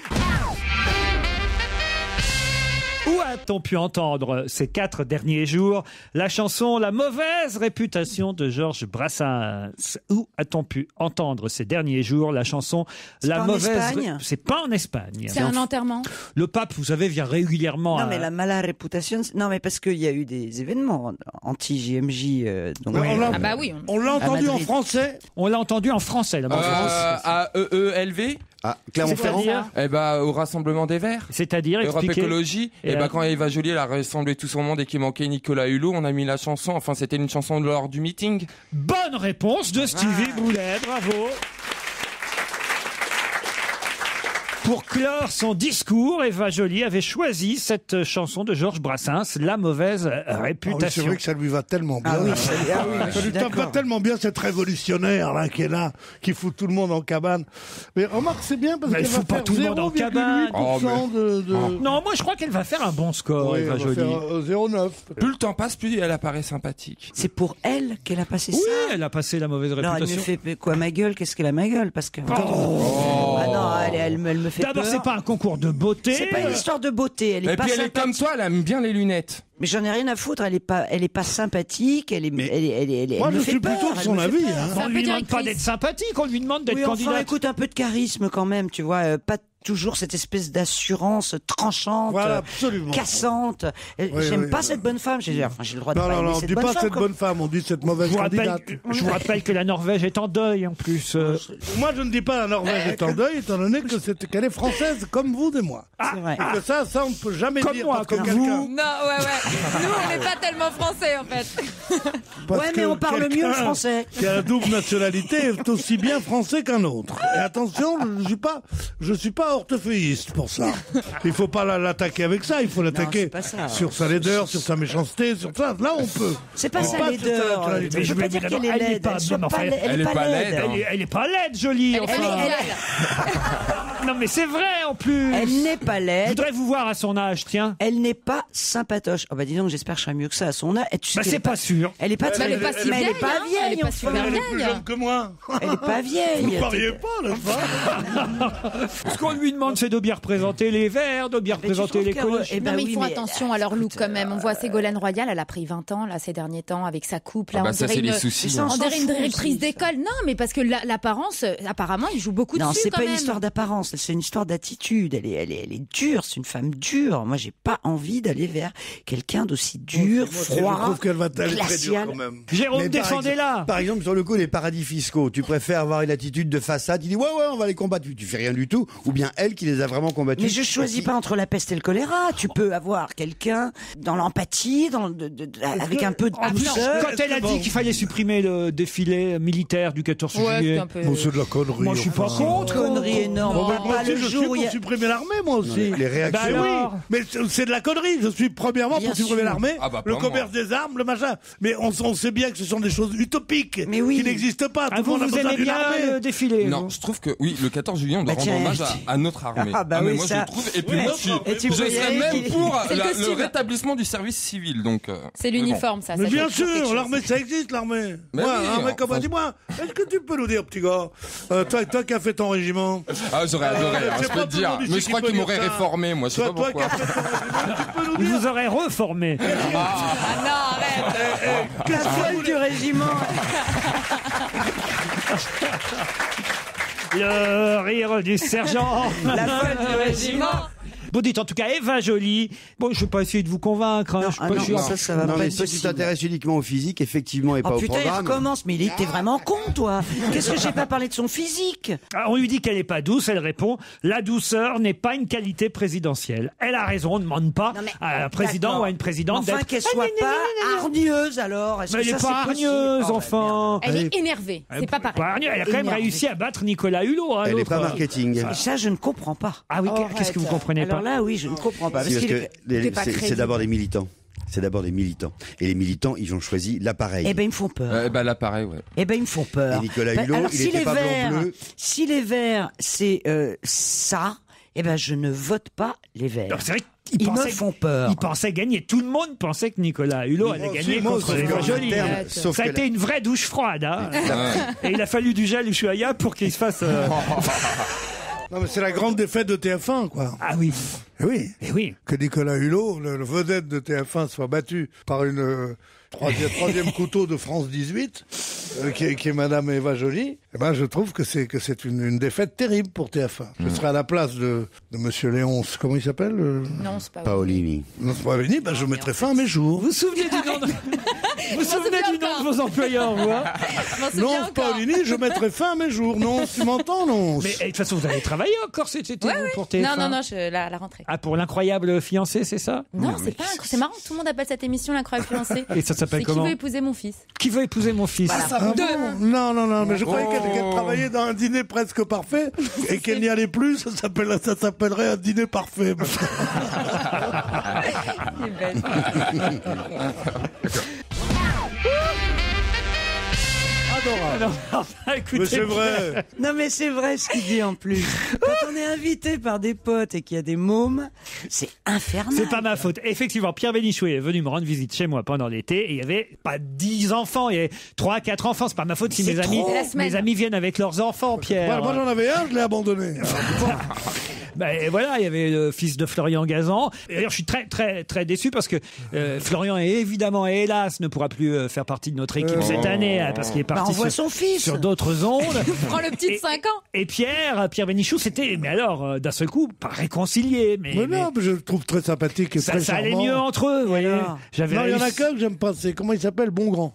Où a-t-on pu entendre ces 4 derniers jours la chanson La mauvaise réputation de Georges Brassens? Où a-t-on pu entendre ces derniers jours la chanson La mauvaise... C'est pas en Espagne. C'est un enterrement. Le pape, vous savez, vient régulièrement... Non, mais la mala réputation... Non, mais parce qu'il y a eu des événements anti-JMJ... On l'a entendu en français. On l'a entendu en français, la mauvaise. AEELV. Clermont-Ferrand. Au Rassemblement des Verts. C'est-à-dire, Europe expliquez. Écologie. Quand Eva Joly a rassemblé tout son monde et qu'il manquait Nicolas Hulot, on a mis la chanson. Enfin, c'était une chanson lors du meeting. Bonne réponse de Stevie Boulet, bravo. Pour clore son discours, Eva Joly avait choisi cette chanson de Georges Brassens, La mauvaise réputation. C'est vrai que ça lui va tellement bien. Ça lui va tellement bien, cette révolutionnaire là qui est là, qui fout tout le monde en cabane. Mais remarque, c'est bien parce qu'elle va faire 0,8% Non, moi je crois qu'elle va faire un bon score, Eva Joly. 0,9. Plus le temps passe, plus elle apparaît sympathique. C'est pour elle qu'elle a passé ça? Oui, elle a passé La mauvaise réputation. Non, elle me fait quoi, ma gueule? Qu'est-ce qu'elle a, ma gueule? Parce que... Ah non, elle me fait D'abord, c'est pas un concours de beauté. C'est pas une histoire de beauté. Elle est pas puis elle est comme toi, elle aime bien les lunettes. Mais j'en ai rien à foutre. Elle est pas sympathique. Moi, je suis plutôt de son avis. On lui demande pas d'être sympathique. On lui demande d'être candidate. Enfin, écoute, un peu de charisme quand même, tu vois. Pas toujours cette espèce d'assurance tranchante, cassante. J'aime pas cette bonne femme. J'ai le droit de pas aimer cette bonne femme. Non, on dit pas cette bonne femme, on dit cette mauvaise candidate. Je vous rappelle que la Norvège est en deuil en plus. Moi, je ne dis pas la Norvège est en deuil, étant donné qu'elle est française comme vous et moi. C'est vrai. Et que ça, on ne peut jamais comme dire. Moi, parce que comme vous. Non, Nous, on n'est pas tellement français en fait. Mais on parle mieux le français. Qui a la double nationalité est aussi bien français qu'un autre. Et attention, je suis pas orthophéiste pour ça. Il faut pas l'attaquer avec ça, il faut l'attaquer sur sa laideur, sur sa méchanceté, sur ça. Là, on peut. C'est pas sa laideur. Je veux pas dire qu'elle est laide. Elle est pas laide. Elle est pas laide, Jolie. Elle est légale. Non, mais c'est vrai en plus. Elle n'est pas Je laide. voudrais vous voir à son âge, tiens. Elle n'est pas sympatoche. Oh bah dis donc, j'espère que je serai mieux que ça à son âge. Et tu sais Bah, qu'elle c'est est pas sûr. Elle est pas très... elle est pas si mais elle vieille, est pas hein. vieille. Elle est pas enfin. super Elle est vieille. plus jeune que moi. Elle est pas vieille. Vous pariez pas, n'est-ce pas? Ce qu'on lui demande, c'est de bien représenter les Verts, de bien Mais tu représenter trouves qu'elle- l'écologie. eh ben Non, mais oui, ils font mais- attention à leur look quand même. On voit Ségolène Royal, elle a pris 20 ans là ces derniers temps avec sa coupe. Là, Ah bah on ça, dirait c'est les une- soucis. Ça, hein. On s'en dirait une fout, directrice aussi. d'école. Non, mais parce que l'apparence, apparemment, il joue beaucoup Non, dessus c'est quand pas même. une histoire d'apparence, c'est une histoire d'attitude. Elle est dure, c'est une femme dure. Moi, j'ai pas envie d'aller vers quelqu'un d'aussi dur, Moi, je froid, trouve qu'elle va aller très dure glacial. quand même. Jérôme, Mais défendez-la. Par exemple, sur le coup des paradis fiscaux, tu préfères avoir une attitude de façade, il dit ouais, on va les combattre, tu fais rien du tout, ou bien elle qui les a vraiment combattus. Mais je choisis pas entre la peste et le choléra. Tu peux avoir quelqu'un dans l'empathie, avec un peu de En plus, douceur. quand elle a dit qu'il fallait supprimer le défilé militaire du 14 Ouais, juillet, c'est un peu. Bon, c'est de la connerie. moi je suis pas enfin. contre. Connerie énorme. Bon, Pas moi aussi, le je suis jour où il y pour a- supprimer l'armée, moi aussi. Les réactions. Bah Mais alors oui, mais c'est de la connerie. Je suis premièrement Bien pour supprimer sûr. l'armée, Ah bah, le pas commerce des armes, le machin. Mais on sait bien que ce sont des choses utopiques Mais oui. qui n'existent pas. Ah, Tout le monde a vous besoin aimez d'une bien armée. le défilé Non, vous je trouve que oui, le 14 juillet, on doit Bah, rendre tiens, hommage à notre armée. Ah, bah mais oui, moi ça. je trouve. Et puis Ouais. moi, Et tu je voyais serais même qu'il- pour C'est le le costume. rétablissement du service civil. Donc. C'est l'uniforme, ça. Mais ça bien fait toujours quelque sûr, chose. l'armée, ça existe, l'armée. Mais Moi, oui, un mec comme moi, enfin- dis-moi, est-ce que tu peux nous dire, petit gars, toi qui as fait ton régiment, Ah, j'aurais adoré, hein, c'est je pas peux te tout le dire. monde ici Mais je qui crois peut qu'il dire m'aurait ça. réformé, moi, je sais pas toi qui pourquoi. as fait ton régiment, tu peux nous Il dire. vous aurait reformé. Ah non, arrête. La folle du régiment. Le rire du sergent. La folle du régiment. Bon, dites en tout cas Eva Joly. Bon, je vais pas essayer de vous convaincre. Hein, je suis Ah pas non, sûr. ça va Non, pas mais être si tu possible. t'intéresses uniquement au physique, effectivement, et pas Oh au putain, il programme. recommence, mais t'es vraiment con, toi. Qu'est-ce que j'ai pas parlé de son physique? Ah, on lui dit qu'elle est pas douce, elle répond la douceur n'est pas une qualité présidentielle. Elle a raison, on ne demande pas Non, mais- à un président D'accord. ou à une présidente Enfin, d'être. qu'elle soit pas hargneuse, alors. Est-ce Mais que elle n'est ça, pas c'est possible? hargneuse, Oh, bah, enfin. Elle est énervée. C'est pas pareil. Elle a quand même Énervée. réussi à battre Nicolas Hulot. Hein, Elle n'est l'autre. pas marketing. merde. Ça, je ne comprends pas. Ah oui, qu'est-ce que vous comprenez Alors pas là, oui, je ne comprends pas. Si, parce qu'il que est- les- pas c'est crédible. d'abord des militants. C'est d'abord des militants. Et les militants, ils ont choisi l'appareil. Eh ben, ils me font peur. Eh ben là, pareil, ouais. Eh ben, ils me font peur. Et Nicolas Ben, Hulot, alors, il si était les pas Verts, blanc-bleu. si les Verts, c'est ça, eh ben, je ne vote pas les Verts. Alors, c'est vrai qu'ils Ils me pensaient- font peur. Ils pensaient gagner. Tout le monde pensait que Nicolas Hulot allait Moi aussi, gagner moi contre aussi, Eva en Joly. interne, Ouais. sauf Ça a que été une vraie douche froide. Hein. Ouais. Et il a fallu du gel Ushuaïa pour qu'il se fasse. Non, mais c'est la grande défaite de TF1, quoi. Ah oui. Eh oui. Eh oui. Que Nicolas Hulot, le vedette de TF1, soit battu par une troisième couteau de France 18, qui est Madame Eva Joly. Eh ben, je trouve que c'est une défaite terrible pour TF1. Je serais à la place de Monsieur Léonce, comment il s'appelle Non, c'est pas vrai. Paolini. Non, c'est pas Paolini, ben, je mettrais fin à mes jours. Vous vous souvenez du nom de, vous souvenez du nom de vos employeurs, vous hein Je m'en souviens Non, encore. Paolini, je mettrais fin à mes jours. Non, tu m'entends, non Mais de toute façon, vous avez travaillé encore cet été Ouais, vous, ouais. pour TF1 Non, la rentrée. Ah, pour l'incroyable fiancé, c'est ça Non, c'est marrant, tout le monde appelle cette émission l'incroyable fiancée. Et ça s'appelle C'est comment Qui veut épouser mon fils. Qui veut épouser mon fils Ah bon Non, mais je croyais qu'elle travaillait dans un dîner presque parfait et qu'elle n'y allait plus, ça s'appellerait un dîner parfait. C'est belle. Adorable. Écoutez, Mais c'est vrai. Non, mais c'est vrai ce qu'il dit en plus. Quand on est invité par des potes et qu'il y a des mômes, c'est infernal. C'est pas ma faute. Effectivement, Pierre Bénichou est venu me rendre visite chez moi pendant l'été et il y avait pas 10 enfants, il y avait 3-4 enfants. C'est pas ma faute si C'est mes amis, trop. La semaine. mes amis viennent avec leurs enfants, Pierre. Moi j'en avais un, je l'ai abandonné. Ben voilà, il y avait le fils de Florian Gazan. Et d'ailleurs, je suis très très très déçu parce que Florian évidemment et hélas ne pourra plus faire partie de notre équipe cette année hein, parce qu'il est parti envoie son fils. sur d'autres ondes. Prends le petit de Et- 5 ans. Et Pierre Bénichou, c'était mais alors d'un seul coup pas réconcilié, Mais non, mais je le trouve très sympathique et très ça allait charmant. mieux entre eux, vous voyez. alors J'avais Non, il y en a réussi- qu'un que j'aime pas, c'est comment il s'appelle, Bongrand.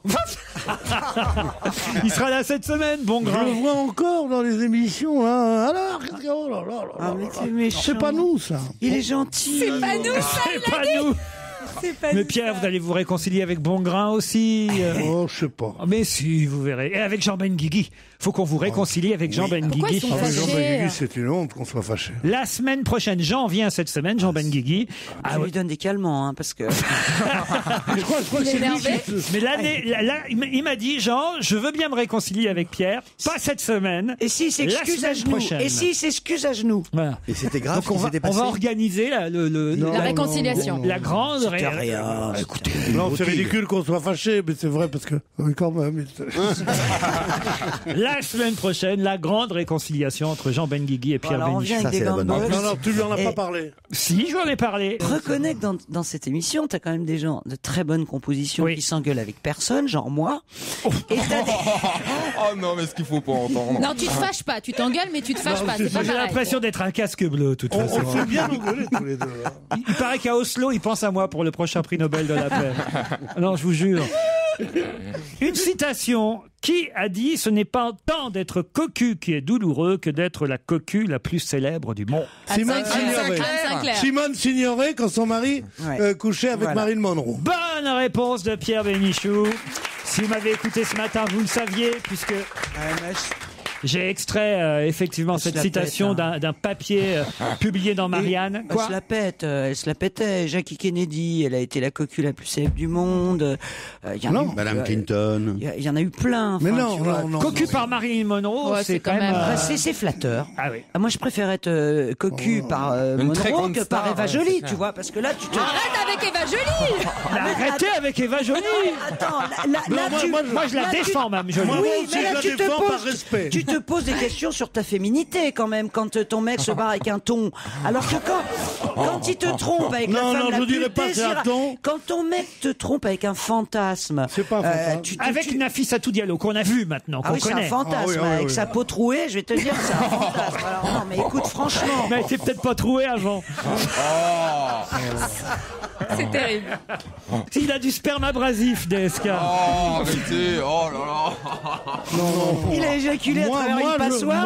Il sera là cette semaine, bon Je grand. le vois encore dans les émissions, là. Alors, qu'est-ce que- oh là là là Ah, là mais là c'est là. méchant. C'est pas nous, ça. Il est gentil. C'est pas nous, ça. C'est pas nous. Mais Pierre, vous allez vous réconcilier avec Bongrain aussi. Oh, je sais pas. Mais si, vous verrez. Et avec Jean Benguigui. Faut qu'on vous réconcilie avec Jean Benguigui. Jean Benguigui, c'est une honte qu'on soit fâché. La semaine prochaine, Jean vient cette semaine, Jean Benguigui. Je lui donne des calmants, hein, parce que... je crois que c'est lui. Mais là, il m'a dit, Jean, je veux bien me réconcilier avec Pierre, pas cette semaine. Et s'il s'excuse à genoux. Prochaine. Et s'il s'excuse à genoux. Voilà. Et c'était grave. Donc on va organiser la réconciliation. La grande rien. Écoutez, non, c'est ridicule qu'on soit fâché, mais c'est vrai parce que quand même. La semaine prochaine, la grande réconciliation entre Jean Benguigui et Pierre Bénichou. Non, tu lui en as pas parlé. Si, je lui en ai parlé. Reconnais que dans cette émission, t'as quand même des gens de très bonne composition qui s'engueulent avec personne, genre moi. Et t'as des... Oh non, mais ce qu'il faut pas entendre. Non, tu te fâches pas, tu t'engueules, mais tu te fâches pas. C'est pas J'ai pareil. l'impression d'être un casque bleu, de toute façon. On fait bien engueuler tous les deux. Il paraît qu'à Oslo, ils pensent à moi pour le prochain prix Nobel de la paix. Non, je vous jure. Une citation. Qui a dit « Ce n'est pas tant d'être cocu qui est douloureux que d'être la cocu la plus célèbre du monde ». Simone Signoret, quand son mari couchait avec Marilyn Monroe. Bonne réponse de Pierre Bénichou. Si vous m'avez écouté ce matin, vous le saviez, puisque... J'ai extrait effectivement cette citation d'un papier publié dans Marianne. Elle se la pétait. Jackie Kennedy, elle a été la cocu la plus célèbre du monde. Madame Clinton. Il y en a eu plein. Mais non. Cocu par Marilyn Monroe, c'est quand même... C'est flatteur. Ah oui. Moi, je préfère être cocu par Monroe que par Eva Joly, tu vois, parce que là, tu te... Arrête avec Eva Joly. Arrêtez avec Eva Joly. Attends, moi je la défends, Mme Joly. Oui, mais là, tu te poses des questions sur ta féminité quand même quand ton mec se barre avec un thon. Alors que quand il te trompe avec la femme la plus désirable, quand ton mec te trompe avec un fantasme, c'est pas un fantasme. Avec Nafissatou Diallo qu'on a vu maintenant, qu'on connaît. C'est un fantasme avec sa peau trouée. Je vais te dire, c'est un fantasme. Alors non, mais écoute, franchement. Mais elle était peut-être pas trouée avant. C'est terrible. Il a du sperme abrasif, DSK. Oh, arrêtez. Oh là là. Non. Il a éjaculé à travers une passoire.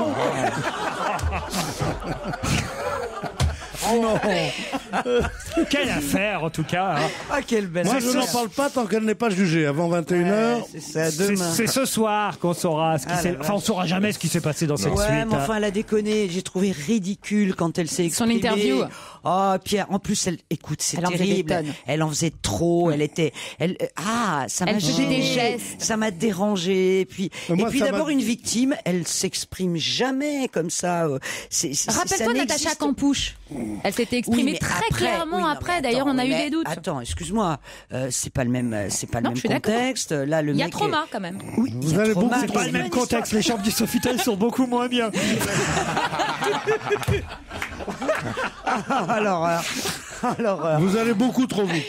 Non. Quelle affaire, en tout cas. Hein. Ah, quelle belle. Moi, je n'en parle pas tant qu'elle n'est pas jugée. Avant 21h. C'est ce soir qu'on saura ce qui s'est... Enfin, on saura jamais ce qui s'est passé dans cette suite. Ouais, mais enfin, elle a déconné. J'ai trouvé ridicule quand elle s'est exprimée. Son interview. Oh, Pierre, en plus, écoute, c'est terrible. Elle en faisait trop. Ça m'a faisait des gestes. Ça m'a dérangé. Et puis d'abord, une victime, elle s'exprime jamais comme ça. Rappelle-toi Natacha Campouche. Elle s'était exprimée très clairement après. D'ailleurs, on a eu des doutes. Attends, excuse-moi. C'est pas le même contexte. Là, le il y a trauma quand même. Oui, il y a trauma. C'est pas le même contexte. Les chambres du Sofitel sont beaucoup moins bien. Alors, vous allez beaucoup trop vite.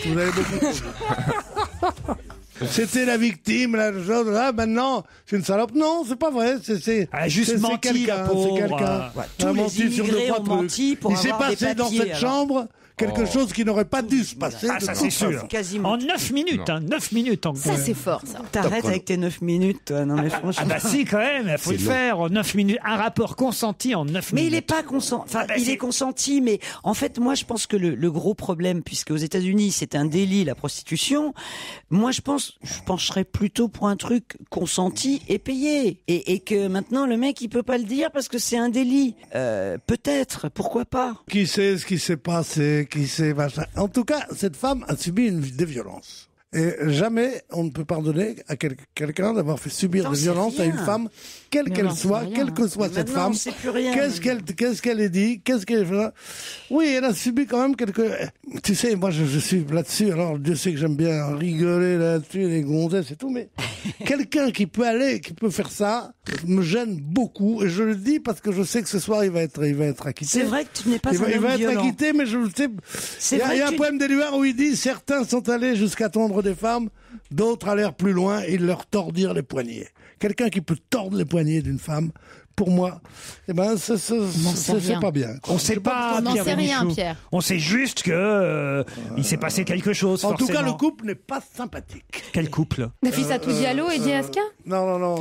C'était la victime, la chose. Là, maintenant, c'est une salope. Non, c'est pas vrai. C'est juste menti, quelqu'un. C'est quelqu'un. Tous les immigrés ont menti pour avoir des papiers. Il s'est passé dans cette chambre quelque chose qui n'aurait pas dû se passer. Ah, ça c'est sûr. Quasiment. En 9 minutes, 9 minutes. Ça c'est fort, ça. T'arrêtes avec tes 9 minutes. Non mais franchement. Ah bah si, quand même, il faut le faire en 9 minutes. Un rapport consenti en 9 minutes. Mais il est pas consenti. Enfin, il est consenti, mais en fait, moi, je pense que le gros problème, puisque aux États-Unis, c'est un délit, la prostitution, moi, je pencherais plutôt pour un truc consenti et payé. Et que maintenant, le mec, il peut pas le dire parce que c'est un délit. Peut-être, pourquoi pas? Qui sait ce qui s'est passé? Qui sait machin. En tout cas, cette femme a subi des violences. Et jamais on ne peut pardonner à quelqu'un d'avoir fait subir des violences à une femme, quelle qu'elle soit, quelle que soit cette femme. Qu'est-ce qu'elle ait dit, qu'est-ce qu'elle fait. Oui, elle a subi quand même tu sais, moi je suis là-dessus, alors Dieu sait que j'aime bien rigoler là-dessus, les gonzesses et tout, mais quelqu'un qui peut faire ça, me gêne beaucoup, et je le dis parce que je sais que ce soir il va être acquitté. C'est vrai que tu n'es pas un homme violent. Il va être acquitté, mais je le sais. Il y a un poème d'Éluard où il dit, certains sont allés jusqu'à tondre des femmes, d'autres allèrent plus loin, ils leur tordirent les poignets. Quelqu'un qui peut tordre les poignets d'une femme, pour moi, c'est pas bien. On sait pas, on n'en sait rien, Pierre. On sait juste que il s'est passé quelque chose. En forcément. tout cas, le couple n'est pas sympathique. Quel couple? Nafissatou Diallo et DSK? Non.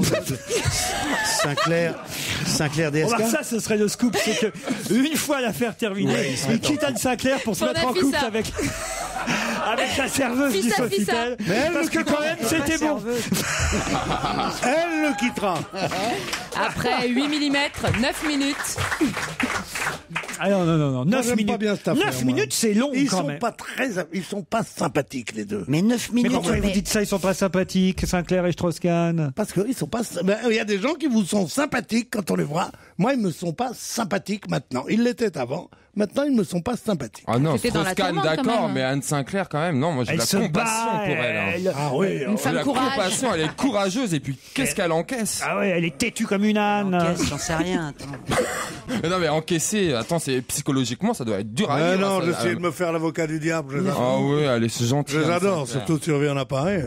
Sinclair DSK. Oh bah ça, ce serait le scoop, c'est que une fois l'affaire terminée, il quitte Anne Sinclair pour se mettre en couple avec la serveuse du Fissa, Sofitel. Mais elle Parce le que quand même, c'était bon. Elle le quittera. Après 8 mm, 9 minutes. Ah non, 9 j'aime minutes. pas bien cette affaire, 9 moi. minutes, c'est long Ils quand sont même. ils sont pas sympathiques les deux. Mais 9 Mais minutes. pourquoi vous dites ça, ils sont pas sympathiques, Sinclair et Strauss-Kahn? Parce qu'ils sont pas. Ben, il y a des gens qui vous sont sympathiques quand on les voit. Moi, ils me sont pas sympathiques maintenant. Ils l'étaient avant. Maintenant, ils me sont pas sympathiques. Ah non, C'était dans la Strauss-Kahn, tourmente, quand d'accord, même. mais Anne Sinclair, quand même, non, moi j'ai Elle la se compassion bat, pour elle. hein. elle- Ah oui. Une femme La courage. compassion, elle est courageuse, et puis qu'est-ce qu'elle encaisse? Ah ouais, elle est têtue comme une âne. Encaisse, j'en sais rien. Attends. Mais non, mais encaisser, attends, psychologiquement, ça doit être dur à vivre. non, ça. j'essaie de me faire l'avocat du diable. Je les adore. Ah ouais, elle est gentille. Je les Anne adore, Sinclair. surtout si on revient en appareil.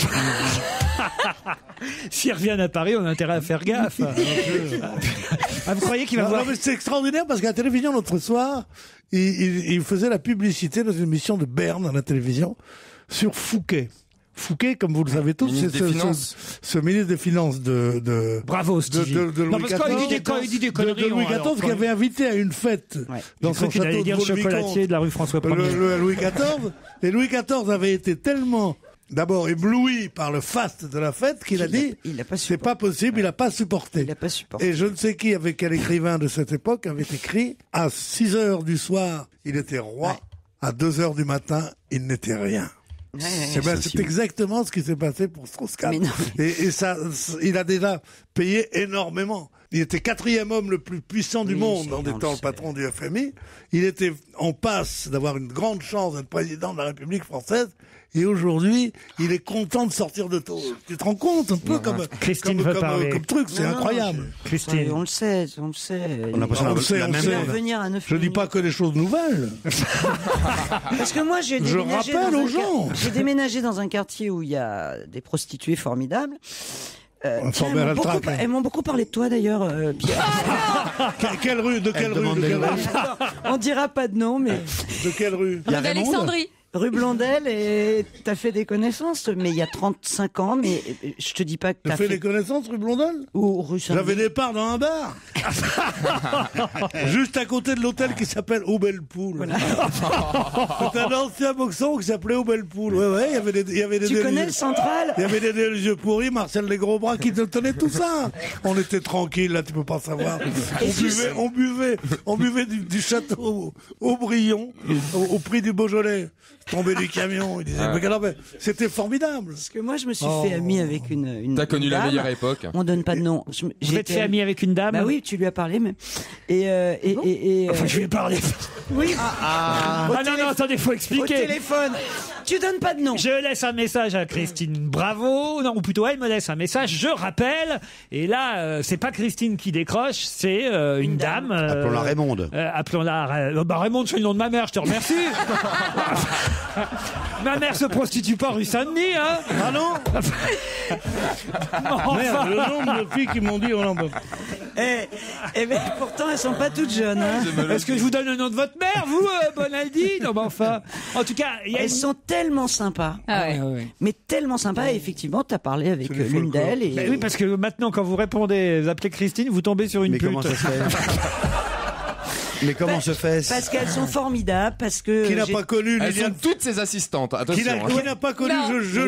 S'ils reviennent à Paris, on a intérêt à faire gaffe. Ah, vous croyez qu'il va Non, voir mais c'est extraordinaire parce qu'à la télévision l'autre soir, il faisait la publicité dans une émission de Berne à la télévision sur Fouquet. Fouquet, comme vous le savez tous, Ministre c'est des Finances. ce ministre des Finances de Bravo, Stevie. de Non, Louis parce que XIV. quand il dit des conneries, de Louis on- alors, XIV qui avait invité à une fête dans J'ai son cru qu'il allait château de dire le chocolatier Vaux-le-Vicomte de la rue François le Ier. Louis XIV. Et Louis XIV avait été tellement d'abord ébloui par le faste de la fête qu'il a dit c'est pas possible, il a pas supporté. Il a pas supporté. Et je ne sais qui, avec quel écrivain de cette époque, avait écrit à 6 heures du soir, il était roi, à 2 heures du matin, il n'était rien. C'est exactement ce qui s'est passé pour Strauss-Kahn. Et ça, il a déjà payé énormément. Il était 4e homme le plus puissant du monde en étant le patron du FMI. Il était en passe d'avoir une grande chance d'être président de la République française. Et aujourd'hui, il est content de sortir de tôle. Tu te rends compte un peu comme truc, c'est incroyable. Christine. On le sait, on le sait. On le sait. Revenir à 9 Je dis pas que des choses nouvelles. Parce que moi, j'ai déménagé rappelle aux gens. J'ai déménagé dans un quartier où il y a des prostituées formidables. Tiens, elles m'ont beaucoup parlé de toi d'ailleurs, Pierre. Quelle rue? De quelle rue? On dira pas de nom, mais. De quelle rue? Rue d'Alexandrie. Rue Blondel, et t'as fait des connaissances, mais il y a 35 ans, mais je te dis pas que t'as fait des connaissances, rue Blondel? Ou rue Saint-Denis. J'avais des parts dans un bar. Juste à côté de l'hôtel qui s'appelle Au Belle Poule. Voilà. C'est un ancien boxon qui s'appelait Au Belle Poule. Ouais, il y avait des Tu connais le Central? Il y avait des yeux pourris, Marcel Les Gros Bras qui te tenait tout ça. On était tranquille, là, tu peux pas savoir. On buvait du château Aubryon au prix du Beaujolais. Tombé du camion, il disait, mais c'était formidable. Parce que moi, je me suis fait ami avec une T'as connu dame. la meilleure époque. On donne pas de nom. Vous êtes fait ami avec une dame? Bah oui, tu lui as parlé, mais. Enfin, je lui ai parlé. Oui. Non, attendez, faut expliquer. Au téléphone. Tu donnes pas de nom. Je laisse un message à Christine Bravo. Non, ou plutôt elle me laisse un message. Je rappelle. Et là, c'est pas Christine qui décroche, c'est une dame. Appelons-la Raymonde. Appelons-la. Raymonde, c'est le nom de ma mère. Je te remercie. Ma mère se prostitue pas rue Saint-Denis, hein? Ah non? Merde, le nombre de filles qui m'ont dit, on en peut. Eh ben, pourtant, elles sont pas toutes jeunes, hein. Est-ce que je vous donne le nom de votre mère, vous, Bonaldi? Non, mais enfin. En tout cas, elles sont tellement sympas. Ah ouais. Mais tellement sympas. Et effectivement, t'as parlé avec l'une d'elles. Et... Oui, parce que maintenant, quand vous répondez, vous appelez Christine, vous tombez sur une pute. Comment ça se fait? Mais comment se fait? Parce qu'elles sont formidables, parce que... Qui n'a pas connu Elles Liliane? sont toutes ses assistantes, attention. Qui n'a pas connu,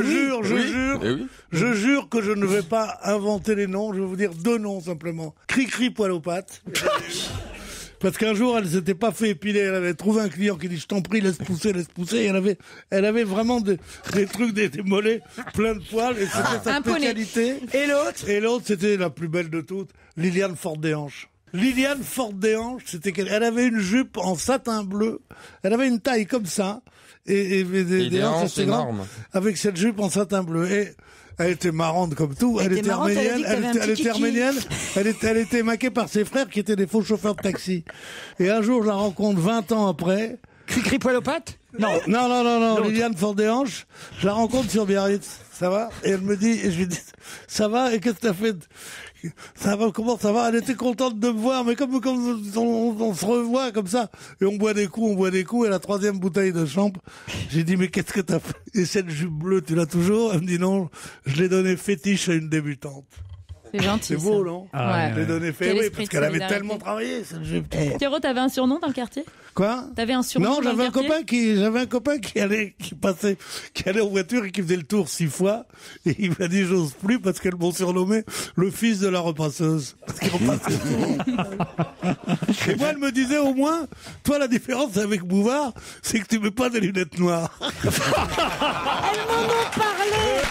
je jure que je ne vais pas inventer les noms, je vais vous dire 2 noms simplement. Cri-cri poil aux pattes. Parce qu'un jour, elle s'était pas fait épiler, elle avait trouvé un client qui dit, je t'en prie, laisse pousser, et elle avait vraiment des trucs, des mollets plein de poils, et c'était sa spécialité. Et l'autre, c'était la plus belle de toutes, Liliane Forte-des-Hanches. Liliane Forte-des-Hanches, elle avait une jupe en satin bleu, elle avait une taille comme ça, et des hanches assez grandes, avec cette jupe en satin bleu. Et elle était marrante comme tout, elle était arménienne, elle était maquée par ses frères qui étaient des faux chauffeurs de taxi. Et un jour, je la rencontre 20 ans après. Cri-cri poil aux pattes? Non, Liliane Forte-des-Hanches, je la rencontre sur Biarritz, ça va? Et elle me dit, et je lui dis, ça va? Et qu'est-ce que t'as fait? Ça va, comment ça va? Elle était contente de me voir, mais comme on se revoit comme ça, et on boit des coups, et la 3e bouteille de champ, j'ai dit, mais qu'est-ce que t'as fait? Et cette jupe bleue, tu l'as toujours? Elle me dit, non, je l'ai donné fétiche à une débutante. C'est gentil. C'est beau, non? Ouais. Je l'ai donné Quel oui, esprit parce de qu'elle avait solidarité. tellement travaillé, cette jupe. Pierrot, t'avais un surnom dans le quartier? Quoi? T'avais un surnom? Non, dans j'avais le quartier un copain qui allait en voiture et qui faisait le tour 6 fois. Et il m'a dit, j'ose plus parce qu'elles m'ont surnommé le fils de la repasseuse. Parce qu'il repassait tout. Et moi, elle me disait, au moins, toi, la différence avec Bouvard, c'est que tu mets pas des lunettes noires. Elles m'en ont parlé.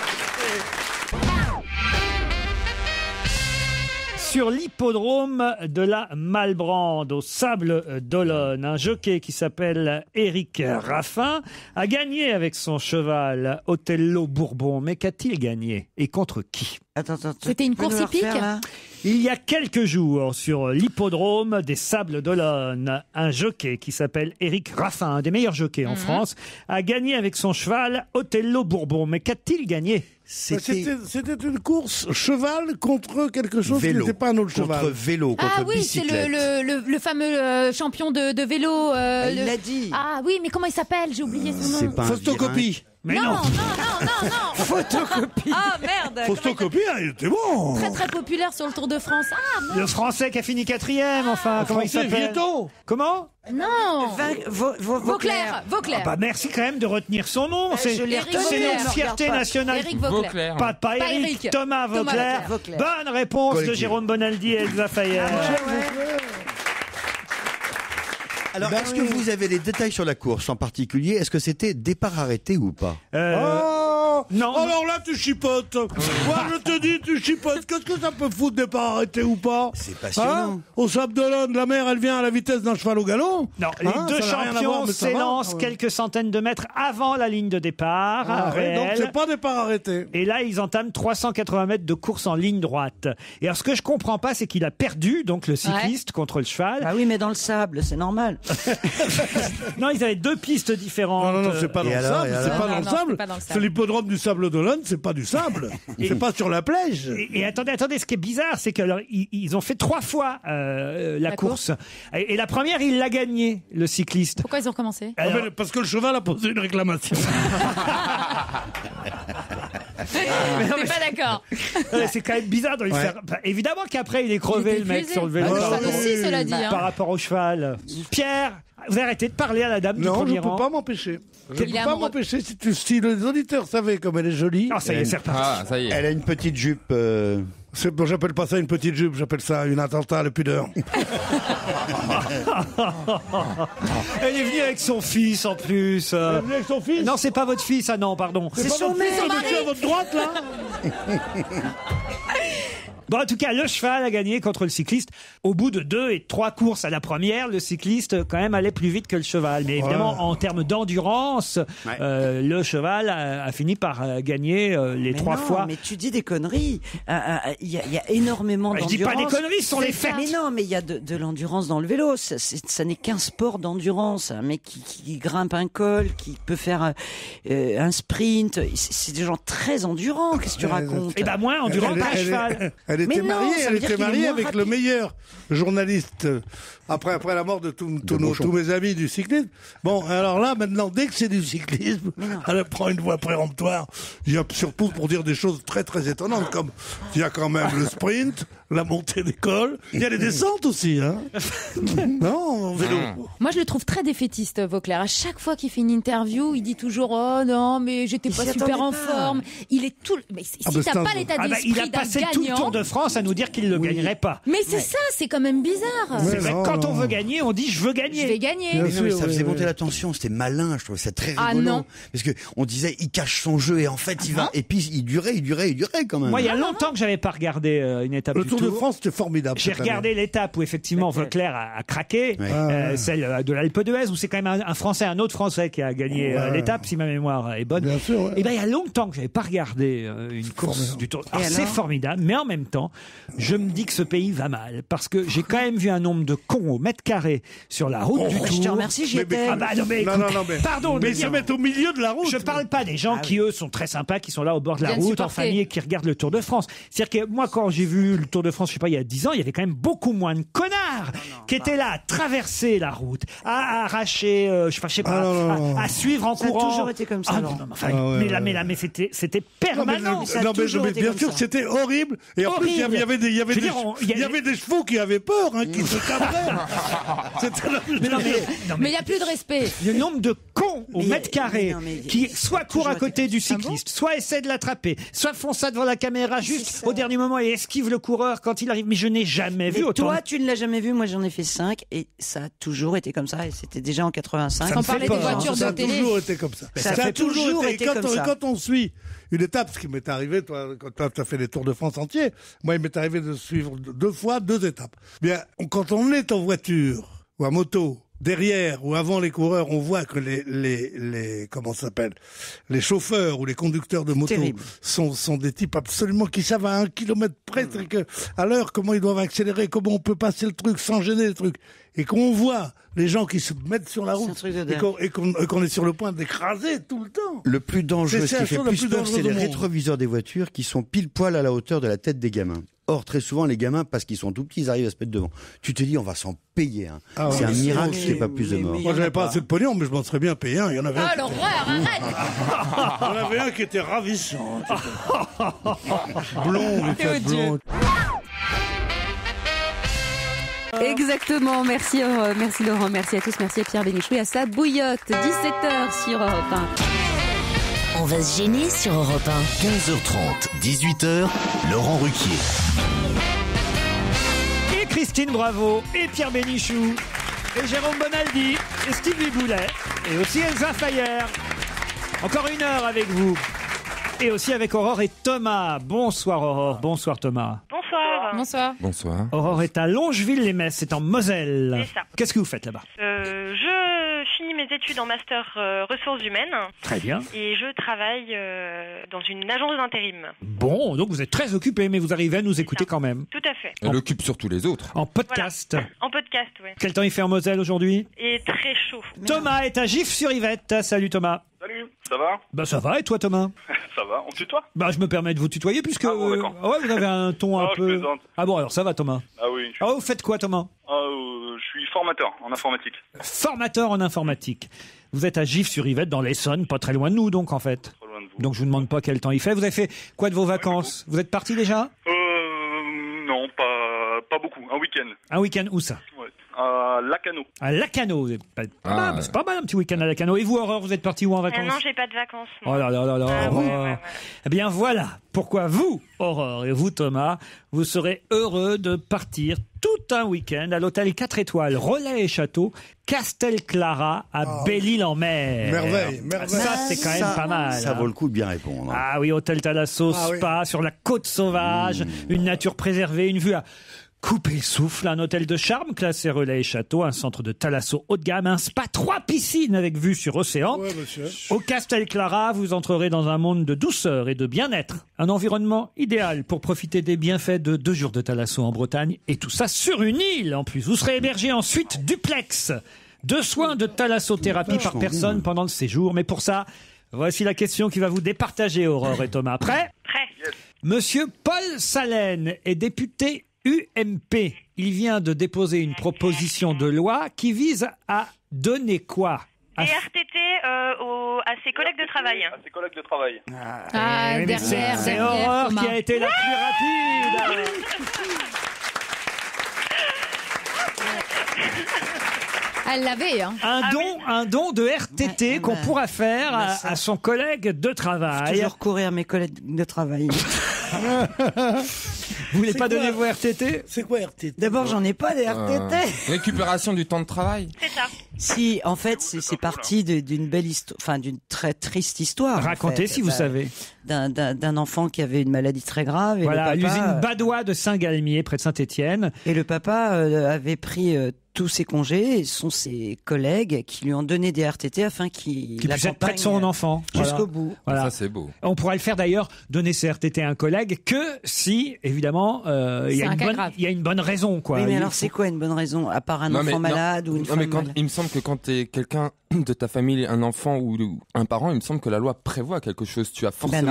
Sur l'hippodrome de la Malbrande, au Sable d'Olonne, un jockey qui s'appelle Éric Raffin a gagné avec son cheval Othello Bourbon. Mais qu'a-t-il gagné? Et contre qui? Attends, C'était une course hippique? Il y a quelques jours, sur l'hippodrome des Sables d'Olonne, un jockey qui s'appelle Éric Raffin, un des meilleurs jockeys en France, a gagné avec son cheval Othello Bourbon. Mais qu'a-t-il gagné? C'était une course cheval contre quelque chose qui n'était pas un autre cheval. Contre vélo, contre bicyclette. C'est le fameux champion de vélo. Il l'a dit. Ah oui, mais comment il s'appelle? J'ai oublié son nom. C'est pas un Photocopie. Mais non. Photocopie. Ah merde. Photocopie, il était bon. Très très populaire sur le Tour de France. Ah merde. Le Français qui a fini 4e, enfin, comment il s'appelle? Vieto. Comment? Non. Vauclair. Ah bah merci quand même de retenir son nom. C'est notre fierté nationale. Éric Vauclair. Pas Éric, Thomas Vauclair. Bonne réponse de Jérôme Bonaldi et Elsa Fayer. Alors, est-ce que vous avez des détails sur la course en particulier? Est-ce que c'était départ arrêté ou pas? Non. Alors là, tu chipotes. Moi, je te dis, tu chipotes. Qu'est-ce que ça peut foutre, départ arrêté ou pas? C'est passionnant. Au Sable d'Olonne, la mer, elle vient à la vitesse d'un cheval au galop. Non, les deux ça n'a rien à champions voir, mais ça va. s'élancent quelques centaines de mètres avant la ligne de départ. Ouais, donc c'est pas départ arrêté. Et là, ils entament 380 mètres de course en ligne droite. Et alors, ce que je comprends pas, c'est qu'il a perdu, donc le cycliste, contre le cheval. Ah oui, mais dans le sable, c'est normal. Non, ils avaient deux pistes différentes. Non, c'est pas dans le sable. C'est pas dans le sable. C'est l'hippodrome du Sable d'Olonne, c'est pas du sable. C'est pas sur la plage. Et attendez, ce qui est bizarre, c'est qu'ils ont fait 3 fois la course. Et la première, il l'a gagnée, le cycliste. Pourquoi ils ont recommencé? Parce que le cheval a posé une réclamation. T'es pas d'accord? C'est quand même bizarre de lui faire. Bah, évidemment qu'après, il est crevé, le mec, sur le vélo. Ah, le cheval aussi, cela dit. Par rapport au cheval. Pierre, vous arrêtez de parler à la dame du premier rang. Non, je peux pas m'empêcher. Je ne peux pas m'empêcher. Si les auditeurs savaient comme elle est jolie. Ah, ça y est, c'est reparti. Ah, ça y est. Elle a une petite jupe. Bon, j'appelle pas ça une petite jupe, j'appelle ça une attentat à la pudeur. Elle est venue avec son fils en plus. Elle est venue avec son fils? Non, c'est pas votre fils, ah non, pardon. C'est son mari. À votre droite, là? Bon, en tout cas, le cheval a gagné contre le cycliste. Au bout de 2 et 3 courses à la première, le cycliste, quand même, allait plus vite que le cheval. Mais évidemment, en termes d'endurance, le cheval a fini par gagner les 3 fois. Mais tu dis des conneries. Il y a énormément d'endurance. Je dis pas des conneries, ce sont les faits. Mais non, mais il y a de l'endurance dans le vélo. Ça n'est qu'un sport d'endurance. Un mec qui grimpe un col, qui peut faire un sprint. C'est des gens très endurants. Qu'est-ce que tu racontes? Eh ben, moins endurant qu'un cheval. Elle était mariée avec le meilleur journaliste après la mort de tous mes amis du cyclisme. Bon, alors là, maintenant, dès que c'est du cyclisme, elle prend une voix péremptoire. Il y a surtout pour dire des choses très très étonnantes, comme il y a quand même le sprint, la montée d'école, il y a les descentes aussi, hein. Non, en vélo. Moi, je le trouve très défaitiste, Vauclair. À chaque fois qu'il fait une interview, il dit toujours oh non, mais j'étais pas super en forme. Il est tout. Mais si t'as pas l'état d'esprit il a passé tout le Tour de France à nous dire qu'il ne le gagnerait pas. Mais c'est ça, c'est quand même bizarre. C'est vrai que quand on veut gagner, on dit je veux gagner. Je vais gagner. Mais non, mais ça faisait monter la tension, c'était malin, je trouvais ça très rigolo. Ah non. Parce que on disait il cache son jeu et en fait il va. Et puis il durait quand même. Moi, il y a longtemps que j'avais pas regardé une étape du Tour. Le Tour de France, c'était formidable. J'ai regardé l'étape où effectivement Vauclair a craqué, celle de l'Alpe d'Huez, où c'est quand même un autre Français qui a gagné l'étape, si ma mémoire est bonne. Bien sûr. Et ben il y a longtemps que j'avais pas regardé une course du Tour. Alors, c'est formidable, mais en même temps, je me dis que ce pays va mal parce que j'ai quand même vu un nombre de cons au mètre carré sur la route du Tour. Je te remercie, j'y étais. Ah bah non mais, pardon, mais ils se mettent au milieu de la route. Je parle pas des gens qui eux sont très sympas, qui sont là au bord de la route en famille et qui regardent le Tour de France. C'est-à-dire que moi quand j'ai vu le Tour de France, je sais pas, il y a 10 ans, il y avait quand même beaucoup moins de connards qui étaient là à traverser la route, à arracher, je sais pas, à suivre en courant. Ça a toujours été comme ça. Mais c'était permanent. Non mais bien sûr que c'était horrible. Et en plus, il y avait des chevaux qui avaient peur, hein, qui se cabraient. Mais il n'y a plus de respect. Le nombre de cons au mètre carré qui soit courent à côté du cycliste, soit essaient de l'attraper, soit font ça devant la caméra juste au dernier moment et esquivent le coureur quand il arrive. Mais je n'ai jamais vu autant. Toi, tu ne l'as jamais vu. Moi, j'en ai fait 5 et ça a toujours été comme ça. Et c'était déjà en 85. Sans parler des voitures Ça de a télé. toujours été comme ça. Ça a toujours été comme ça. Quand on suit une étape, ce qui m'est arrivé, toi, quand tu as fait les Tours de France entiers, moi, il m'est arrivé de suivre 2 fois 2 étapes. Bien, quand on est en voiture ou à moto, derrière ou avant les coureurs, on voit que comment ça s'appelle, les chauffeurs ou les conducteurs de moto sont des types absolument qui savent à 1 kilomètre près à l'heure comment ils doivent accélérer, comment on peut passer le truc sans gêner le truc. Et qu'on voit les gens qui se mettent sur la route et qu'on est sur le point d'écraser tout le temps. Le plus dangereux, ce qui fait plus peur, c'est les rétroviseurs des voitures qui sont pile poil à la hauteur de la tête des gamins. Or, très souvent, les gamins, parce qu'ils sont tout petits, ils arrivent à se mettre devant. Tu te dis, on va s'en payer. Hein. C'est un miracle qu'il n'y ait pas plus de morts. Moi, j'avais pas assez de pognon, mais je m'en serais bien payé un. Il y en avait un. L'horreur, arrête. Il y en avait un qui était ravissant. Blond, il était blond. Exactement, merci Laurent, merci à tous, merci à Pierre Bénichou et à sa bouillotte. 17h sur Europe 1. On va se gêner sur Europe 1. 15h30, 18h, Laurent Ruquier. Et Christine Bravo, et Pierre Bénichou, et Jérôme Bonaldi, et Stevie Boulet, et aussi Elsa Fayer. Encore 1 heure avec vous. Et aussi avec Aurore et Thomas. Bonsoir Aurore, bonsoir Thomas. Bonsoir. Bonsoir. Bonsoir. Aurore est à Longeville-les-Metz, c'est en Moselle. C'est ça. Qu'est-ce que vous faites là-bas? Je finis mes études en master ressources humaines. Très bien. Et je travaille dans une agence d'intérim. Bon, donc vous êtes très occupé, mais vous arrivez à nous écouter quand même. Tout à fait. Elle occupe surtout les autres. En podcast. Voilà. En podcast, oui. Quel temps il fait en Moselle aujourd'hui? Et très chaud. Thomas est à Gif-sur-Yvette. Salut Thomas. Salut, ça va? Bah ça va, et toi Thomas? Ça va, on tutoie? Bah je me permets de vous tutoyer puisque d'accord. ouais, vous avez un ton un je peu... plaisante. Ah bon, alors ça va Thomas? Ah oui. Ah vous faites quoi Thomas? Je suis formateur en informatique. Formateur en informatique. Vous êtes à Gif-sur-Yvette dans l'Essonne, pas très loin de nous donc en fait. Pas loin de vous. Donc je vous demande pas quel temps il fait. Vous avez fait quoi de vos vacances? Vous êtes parti déjà? Non, pas beaucoup. Un week-end. Un week-end où ça? Ouais. À Lacano. À Lacano. C'est pas mal un petit week-end à Lacano. Et vous Aurore, vous êtes parti où en vacances? Non, j'ai pas de vacances. Oh là là là là. Ah, ouais. Eh bien voilà pourquoi vous, Aurore, et vous Thomas, vous serez heureux de partir tout un week-end à l'hôtel 4 étoiles Relais et Château, Castel Clara à Belle-Île-en-Mer. Merveille. Ça c'est quand même pas mal. Ça vaut le coup de bien répondre. Ah oui, hôtel Thalasso, spa sur la côte sauvage, une nature préservée, une vue à couper le souffle, un hôtel de charme classé Relais et Château, un centre de thalasso haut de gamme, un spa, 3 piscines avec vue sur océan. Ouais, monsieur. Au Castel Clara, vous entrerez dans un monde de douceur et de bien-être. Un environnement idéal pour profiter des bienfaits de 2 jours de thalasso en Bretagne et tout ça sur une île en plus. Vous serez hébergé ensuite duplex. 2 soins de thalassothérapie par personne pendant le séjour. Mais pour ça, voici la question qui va vous départager, Aurore et Thomas. Prêt? Prêt. Yes. Monsieur Paul Salène est député UMP. Il vient de déposer une proposition de loi qui vise à donner quoi? Et RTT à ses collègues de travail. À ses collègues de travail. Oui, mais c'est Aurore qui a été la plus rapide. Elle l'avait, hein. Un don de RTT qu'on pourra faire à son collègue de travail. Je vais toujours courir à mes collègues de travail. Vous voulez pas donner vos RTT? C'est quoi RTT? D'abord, j'en ai pas des RTT. Récupération du temps de travail. C'est ça. Si, en fait, c'est parti d'une belle histoire, enfin d'une très triste histoire. Racontez si vous savez. D'un enfant qui avait une maladie très grave. Et voilà, le papa, l'usine Badois de Saint-Galmier, près de Saint-Étienne. Et le papa avait pris tous ses congés, et ce sont ses collègues qui lui ont donné des RTT afin qu'il puisse être près de son enfant. Jusqu'au bout. Voilà. Ça, c'est beau. On pourra le faire d'ailleurs, donner ses RTT à un collègue, que si, évidemment, il y a une bonne raison. Quoi. Oui, mais alors c'est quoi une bonne raison? À part un enfant malade ou une femme malade? Il me semble que quand tu es quelqu'un de ta famille, un enfant ou un parent, il me semble que la loi prévoit quelque chose. Tu as forcément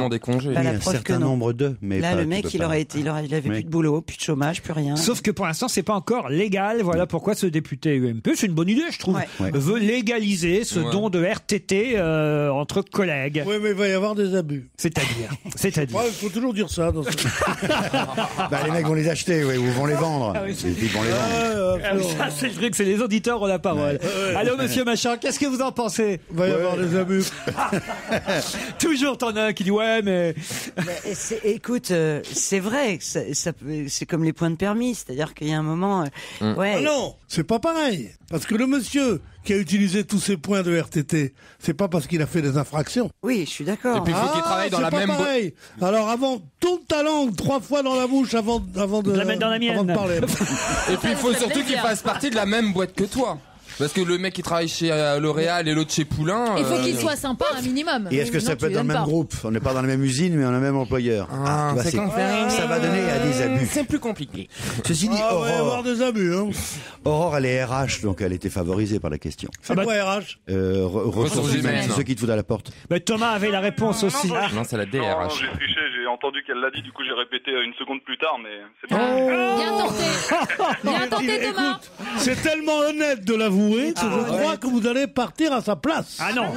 des congés. Bah, la un preuve que certain non. nombre d'eux. Mais Là, pas, le tu mec, peux il pas. avait Oui. plus de boulot, plus de chômage, plus rien. Sauf que pour l'instant, c'est pas encore légal. Voilà pourquoi ce député UMP, c'est une bonne idée, je trouve, Ouais. veut légaliser ce don de RTT entre collègues. Oui, mais il va y avoir des abus. C'est-à-dire. Ouais, il faut toujours dire ça. Bah, les mecs vont les acheter, ou vont les vendre. Ah oui, Et puis, ils vont les vendre. Ça, c'est le truc, c'est les auditeurs ont la parole. Allô, monsieur Machin, qu'est-ce que vous en pensez? Il va y avoir des abus. Toujours, t'en as un qui dit ouais, mais. Écoute, c'est vrai, c'est comme les points de permis, c'est-à-dire qu'il y a un moment. Ouais. Ah non, c'est pas pareil. Parce que le monsieur qui a utilisé tous ces points de RTT, c'est pas parce qu'il a fait des infractions. Oui, je suis d'accord. Et puis il faut qu'il travaille dans la même boîte. Pareil. Alors avant, tourne ta langue 3 fois dans la bouche avant de la mettre dans la mienne. avant de parler. Et puis il faut surtout qu'il fasse partie de la même boîte que toi. Parce que le mec qui travaille chez L'Oréal et l'autre chez Poulain. Il faut qu'il soit sympa un minimum. Et est-ce que Sinon, ça peut tu être dans le lui même donnes pas. groupe? On n'est pas dans la même usine, mais on a le même employeur. Ah, tu vois, ça va donner à des abus. C'est plus compliqué. Ceci dit, Il va y avoir des abus. Hein. Aurore, elle est RH, donc elle était favorisée par la question. C'est quoi RH Ressources humaines, c'est ceux qui te foutent à la porte. Mais Thomas avait la réponse aussi. Non, c'est la Non, DRH. j'ai triché, j'ai entendu qu'elle l'a dit, du coup j'ai répété une seconde plus tard, mais c'est pas. Bien tenté. Bien tenté, Thomas. Écoute, c'est tellement honnête de l'avouer que je crois que vous allez partir à sa place. Ah non.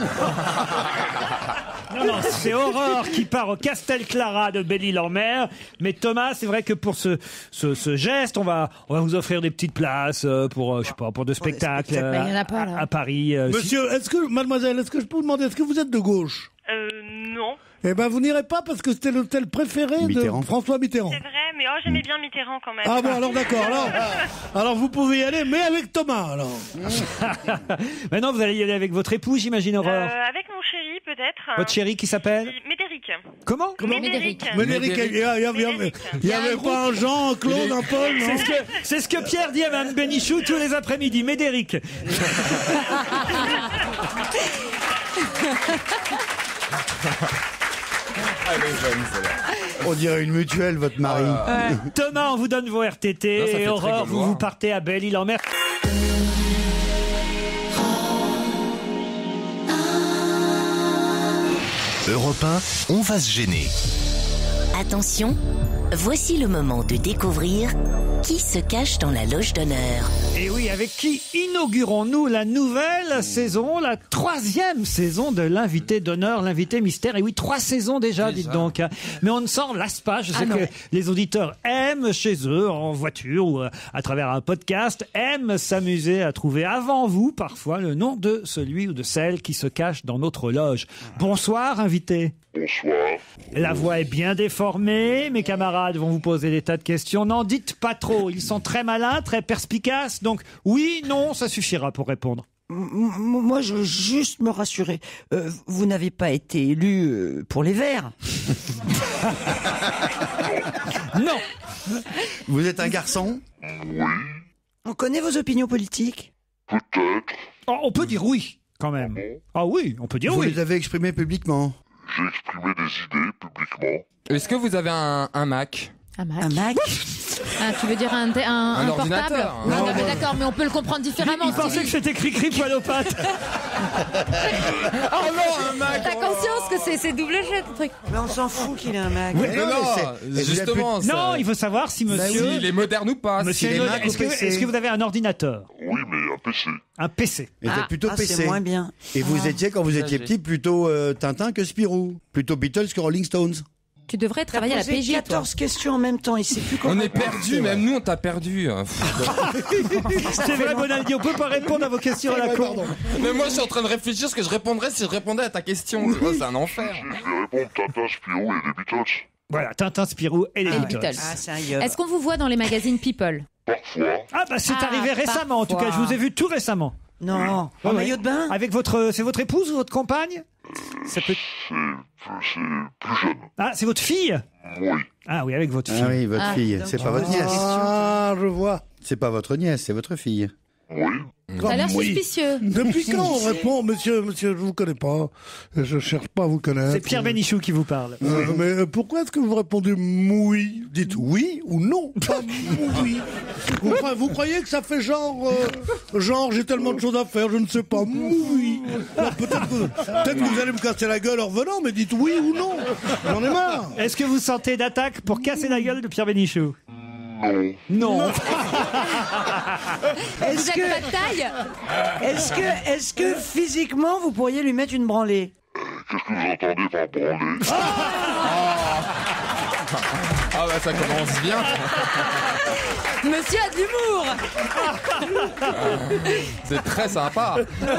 Non, c'est Aurore qui part au Castel Clara de Belle-Île-en-Mer. Mais Thomas, c'est vrai que pour ce geste, on va vous offrir des petites places pour, je sais pas, pour deux spectacles Mais il y en a pas, là. à Paris. Monsieur, mademoiselle, est-ce que je peux vous demander, est-ce que vous êtes de gauche? Non. Eh ben, vous n'irez pas parce que c'était l'hôtel préféré Mitterrand. de François Mitterrand. C'est vrai, mais j'aimais bien Mitterrand quand même. Ah bon, alors d'accord. Alors vous pouvez y aller, mais avec Thomas, alors. Maintenant, vous allez y aller avec votre époux, j'imagine, Aurore. Avec mon chéri, peut-être. Votre chéri qui s'appelle Médéric. Comment Médéric. Médéric, il n'y avait pas un Jean, un Claude, un Paul, non? C'est ce que Pierre dit à Mme Bénichou tous les après-midi. Médéric. On dirait une mutuelle, votre mari. Thomas, on vous donne vos RTT. Non, ça fait et très Aurore, gaulois. vous partez à Belle-Île-en-Mer. Europe 1, on va se gêner. Attention, voici le moment de découvrir qui se cache dans la loge d'honneur. Et oui, avec qui inaugurons-nous la nouvelle saison, la 3e saison de l'invité d'honneur, l'invité mystère. Et oui, 3 saisons déjà, dites donc. Mais on ne s'en lasse pas. Je sais que les auditeurs aiment chez eux, en voiture ou à travers un podcast, aiment s'amuser à trouver avant vous, parfois, le nom de celui ou de celle qui se cache dans notre loge. Bonsoir, invité. Bonsoir. La voix est bien déformée, mes camarades vont vous poser des tas de questions. N'en dites pas trop, ils sont très malins, très perspicaces, donc oui, non, ça suffira pour répondre. Moi, je veux juste me rassurer. Vous n'avez pas été élu pour les Verts. Non. Vous êtes un garçon? On connaît vos opinions politiques? Oh, on peut dire oui, quand même. Ah oui, on peut dire Vous oui. les avez exprimés publiquement? J'ai exprimé des idées publiquement. Est-ce que vous avez un Mac? Un Mac. Un Mac? Ah, tu veux dire un portable? ordinateur. Non, mais d'accord, mais on peut le comprendre différemment. Il pensait que c'était cri-cri poil aux pattes. Oh non, un Mac. T'as conscience que c'est double jet, ton truc. Mais on s'en fout qu'il ait un Mac. Oui, Mais non, justement. Non, il faut savoir si monsieur... Il est moderne ou pas. Monsieur, les Mac est-ce ou PC? que vous avez un ordinateur? Oui, mais un PC. Un PC. Et vous êtes plutôt PC. C'est moins bien. Et vous étiez, quand vous étiez petit, plutôt Tintin que Spirou. Plutôt Beatles que Rolling Stones. Tu devrais travailler à la Posé PJ, toi. 14 questions en même temps, il sait plus comment. On est perdu, même nous on t'a perdu. C'est vrai, Bonaldi, on peut pas répondre à vos questions à la con. Mais moi je suis en train de réfléchir ce que je répondrais si je répondais à ta question. Tu vois, c'est un enfer. Je vais répondre Tintin, Spirou et les Beatles. Voilà, Tintin, Spirou et les Et les Beatles. Beatles. Ah, sérieux. Est-ce qu'on vous voit dans les magazines People? Parfois. Ah bah c'est arrivé récemment, en tout cas, je vous ai vu tout récemment. Non. En Ouais. maillot de bain? Avec c'est votre épouse ou votre compagne? Ça peut... C'est plus jeune. Ah, c'est votre fille? Oui. Ah oui, avec votre fille. Ah oui, votre fille. C'est pas votre nièce. Ah, je vois. C'est pas votre nièce, c'est votre fille. Ça a l'air suspicieux. Depuis quand on répond, monsieur, je vous connais pas. Je cherche pas à vous connaître. C'est Pierre Bénichou qui vous parle. Mais pourquoi est-ce que vous répondez moui? Dites oui ou non, pas moui. Vous croyez que ça fait genre j'ai tellement de choses à faire, je ne sais pas, moui. Peut-être que vous allez me casser la gueule en revenant, mais dites oui ou non. J'en ai marre. Est-ce que vous sentez d'attaque pour casser la gueule de Pierre Bénichou? Non. Vous êtes pas de taille? Est-ce que physiquement vous pourriez lui mettre une branlée? Qu'est-ce que vous entendez par branler? Ah bah ça commence bien. Monsieur a de l'humour. C'est très sympa.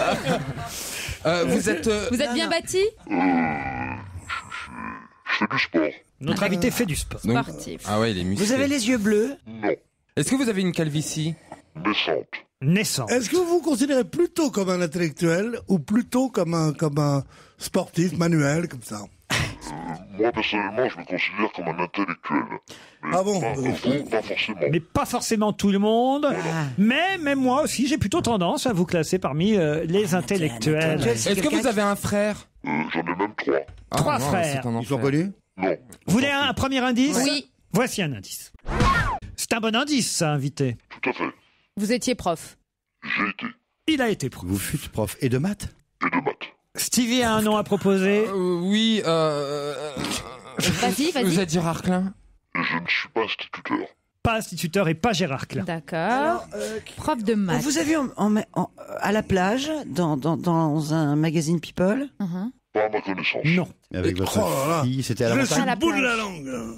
Vous êtes bien bâti? Je fais du sport. Notre invité fait du sport. Sportif. Ah ouais, il est musclé. Vous avez les yeux bleus? Non. Est-ce que vous avez une calvitie? Naissante. Est-ce que vous vous considérez plutôt comme un intellectuel ou plutôt comme un sportif manuel, comme ça? Moi, personnellement, je me considère comme un intellectuel. Mais bon pas forcément. Mais pas forcément tout le monde. Mais même moi aussi, j'ai plutôt tendance à vous classer parmi les intellectuels. Est-ce que vous avez un frère? J'en ai même 3. Trois frères. Ils sont connus? Non. Vous voulez un premier indice? Oui. Voici un indice. C'est un bon indice, ça, invité. Tout à fait. Vous étiez prof? J'ai été. Il a été prof. Vous fûtes prof. Et de maths? Et de maths. Stevie a un nom à proposer. Oui, Vas-y. Vous êtes Gérard Klein? Je ne suis pas instituteur. Pas instituteur et pas Gérard Klein. D'accord. Prof de maths. Vous avez vu à la plage, dans un magazine People? Pas à ma connaissance. Non. Avec votre fille, c'était à la Je montagne? suis le bout de la langue.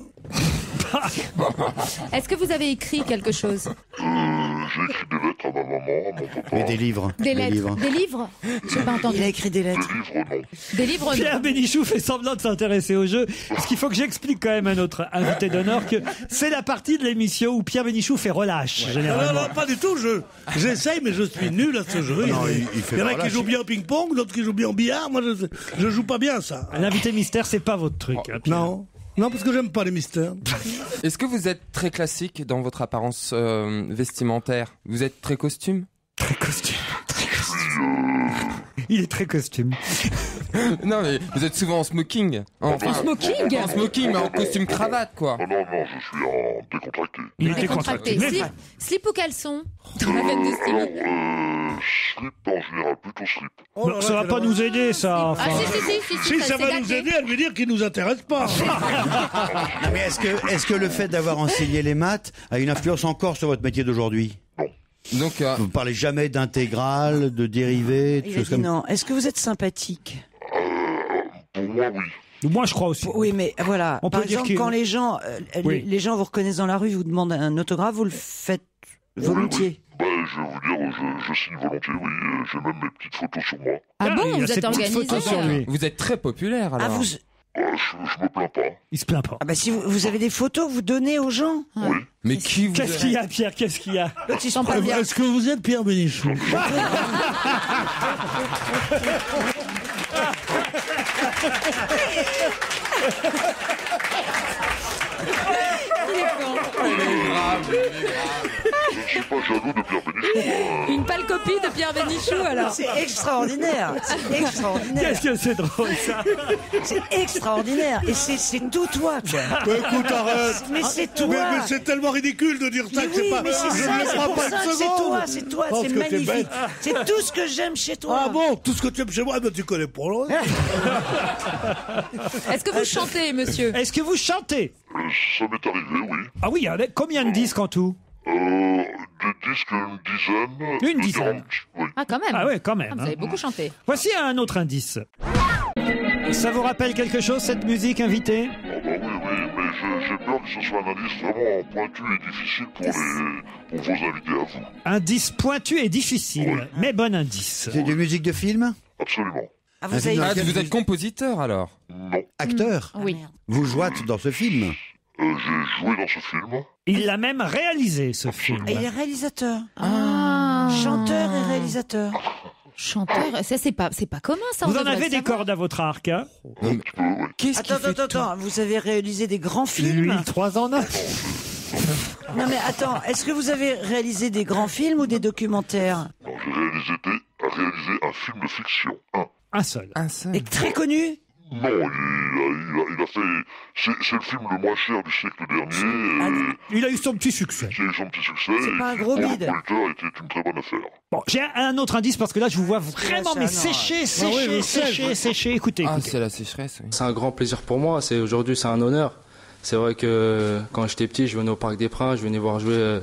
Est-ce que vous avez écrit quelque chose? J'ai écrit des lettres à ma maman, à mon papa. Mais des livres. Des lettres. Des livres? J'ai pas entendu. Il a écrit des lettres. Des livres, non. Des livres, non. Pierre Bénichou fait semblant de s'intéresser au jeu. Parce qu'il faut que j'explique quand même à notre invité d'honneur que c'est la partie de l'émission où Pierre Bénichou fait relâche, généralement. Non, pas du tout. J'essaye, mais je suis nul à ce jeu. Non, il fait y en a relâche. qui jouent bien au ping-pong, d'autres qui jouent bien au billard. Moi, je joue pas bien ça. L'invité mystère, c'est pas votre truc. Hein, Pierre. Non, parce que j'aime pas les mystères. Est-ce que vous êtes très classique dans votre apparence vestimentaire? Vous êtes très costume? Très costume. Il est très costume. Non, mais vous êtes souvent en smoking. En smoking? En smoking, mais en costume cravate, quoi. Non, je suis en décontracté. Il est Décontracté. Slip ou caleçon? Dans la veine de Stevie. Slip en général, plutôt slip. Non, ça va pas nous aider, ça. Enfin. Si ça va nous aider, elle veut dire qu'il nous intéresse pas. Non, mais est-ce que le fait d'avoir enseigné les maths a une influence encore sur votre métier d'aujourd'hui? Donc, vous parlez jamais d'intégrale, de dérivés, de Il a choses dit comme non. Est-ce que vous êtes sympathique? Pour moi, oui. Moi, je crois aussi. Oui, mais voilà. On Par peut dire exemple, qu'il- quand les gens, les gens vous reconnaissent dans la rue, vous demandent un autographe, vous le faites volontiers. Oui. Je vais vous dire, je signe volontiers, oui. J'ai même mes petites photos sur moi. Ah bon, il a vous ses êtes petites organisé? photos sur lui. vous êtes très populaire, alors. Ah, vous... Je me plains pas. Il se plaint pas. Ah bah si vous avez des photos que vous donnez aux gens. Oui. Mais qui vous... Qu'est-ce qu'il y a, Pierre? Qu'est-ce qu'il y a? L'autre, il sent pas bien. Est-ce que vous êtes Pierre Bénichou? Je ne suis pas jaloux de Pierre Bénichou. Une pâle copie de Pierre Bénichou, alors. C'est extraordinaire. C'est extraordinaire. Qu'est-ce que c'est drôle, ça? C'est extraordinaire. Et c'est tout toi, quoi. Écoute, arrête. Mais c'est toi. Mais c'est tellement ridicule de dire ça Mais que c'est oui, pas. mais c'est je ça, ne le c'est prends pour pas ça une que c'est seconde. toi, c'est toi, Parce c'est que t'es magnifique. bête. C'est tout ce que j'aime chez toi. Ah bon, tout ce que tu aimes chez moi, ben tu connais pas loin. Est-ce que vous chantez, monsieur? Est-ce que vous chantez? Ça m'est arrivé, oui. Ah oui, avec combien de disques en tout? Des disques, une dizaine. Une dizaine. Oui. Ah, quand même. Ah ouais, quand même. Ah, vous hein. avez beaucoup chanté. Voici un autre indice. Ça vous rappelle quelque chose, cette musique, invitée? Ah bah oui, mais j'ai peur que ce soit un indice vraiment pointu et difficile pour vos invités à vous. Indice pointu et difficile, mais bon indice. C'est de musique de film? Absolument. Ah, Un film dans lequel vous êtes compositeur, alors? Non. Acteur? Oui. Vous jouâtes dans ce film? J'ai joué dans ce film. Il l'a même réalisé, ce film. Et il est réalisateur. Ah. Chanteur et réalisateur. Chanteur, ça c'est pas commun, ça. on Vous en devrait avez le des savoir. cordes à votre arc, hein? Qu'est-ce qui fait Attends, vous avez réalisé des grands films? L'huile 3 en 1. Non mais attends, est-ce que vous avez réalisé des grands films ou des documentaires? Non, j'ai réalisé un film de fiction. Un seul. Et très connu? Non, il a fait... C'est le film le moins cher du siècle dernier. Il a eu son petit succès. Il a eu son petit succès. C'est pas un gros bide. Pour le producteur, était une très bonne affaire. Bon, j'ai un autre indice parce que là, je vous vois vraiment sécher. Écoutez. C'est la sécheresse. Oui. C'est un grand plaisir pour moi. Aujourd'hui, c'est un honneur. C'est vrai que quand j'étais petit, je venais au Parc des Princes, je venais voir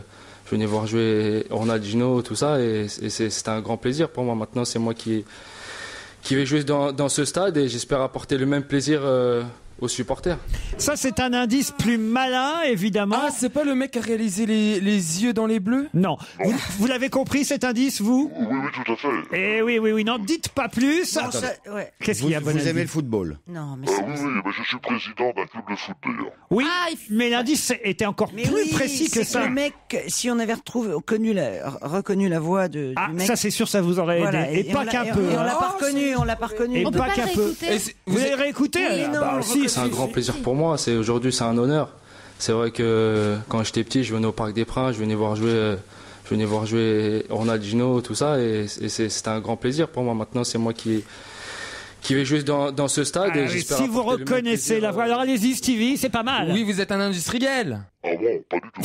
jouer Ronaldinho, tout ça, et c'était un grand plaisir pour moi. Maintenant, c'est moi qui vais jouer dans ce stade, et j'espère apporter le même plaisir aux supporters. Ça, c'est un indice plus malin, évidemment. Ah, c'est pas le mec qui a réalisé les yeux dans les bleus? Non. Vous l'avez compris, cet indice, vous? Oui, tout à fait. Eh oui, non, dites pas plus. Non, Qu'est-ce qu'il y a, Vous aimez le football? Non, mais oui, je suis président d'un club de foot, d'ailleurs. Oui, mais l'indice était encore plus précis que ça. Le mec, si on avait reconnu la voix du mec... ça c'est sûr, ça vous aurait aidé. Et pas qu'un peu. On l'a pas reconnu, Et pas qu'un peu. Vous avez réécouté? C'est un grand plaisir pour moi. Aujourd'hui, c'est un honneur. C'est vrai que quand j'étais petit, je venais au Parc des Princes, je venais voir jouer Ronaldinho, tout ça, et c'était un grand plaisir pour moi. Maintenant, c'est moi qui vais jouer dans ce stade. Et j'espère si vous reconnaissez la voix, alors allez-y, Stevie, c'est pas mal. Oui, vous êtes un industriel. Ah bon, pas du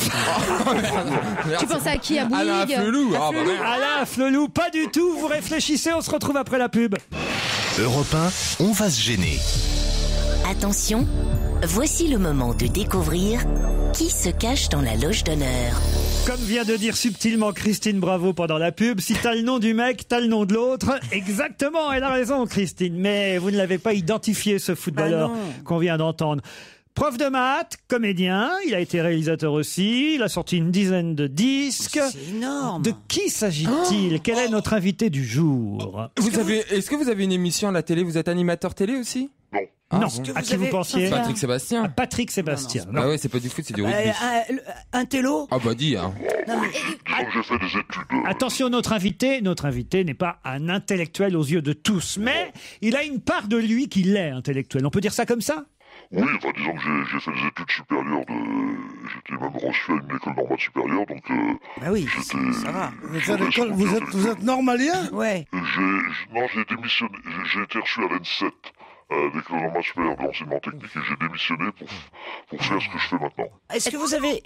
tout. Tu penses à qui? À Bouygues? Alain Flelou. Alain Flelou, pas du tout. Vous réfléchissez, on se retrouve après la pub. Europe 1, on va se gêner. Attention, voici le moment de découvrir qui se cache dans la loge d'honneur. Comme vient de dire subtilement Christine Bravo pendant la pub, si t'as le nom du mec, t'as le nom de l'autre. Exactement, elle a raison, Christine. Mais vous ne l'avez pas identifié, ce footballeur qu'on vient d'entendre. Prof de maths, comédien, il a été réalisateur aussi, il a sorti une dizaine de disques. C'est énorme. De qui s'agit-il? Quel est notre invité du jour? Est-ce que vous avez une émission à la télé? Vous êtes animateur télé aussi? Non. À qui vous pensiez? Patrick Sébastien. Patrick Sébastien. Non. Ah ouais, c'est pas du foot, c'est du rugby. Un télo? Ah bah dis, hein. J'ai fait des études. Attention, notre invité n'est pas un intellectuel aux yeux de tous, mais il a une part de lui qui l'est intellectuel. On peut dire ça comme ça? Oui, enfin disons que j'ai fait des études supérieures j'étais même reçu à une école normale supérieure, donc bah oui, ça va. Vous êtes normalien? Ouais. Non, j'ai démissionné, j'ai été reçu à l'ENSET, l'école normale supérieure de l'enseignement technique, et j'ai démissionné pour faire ce que je fais maintenant. Est-ce que vous avez,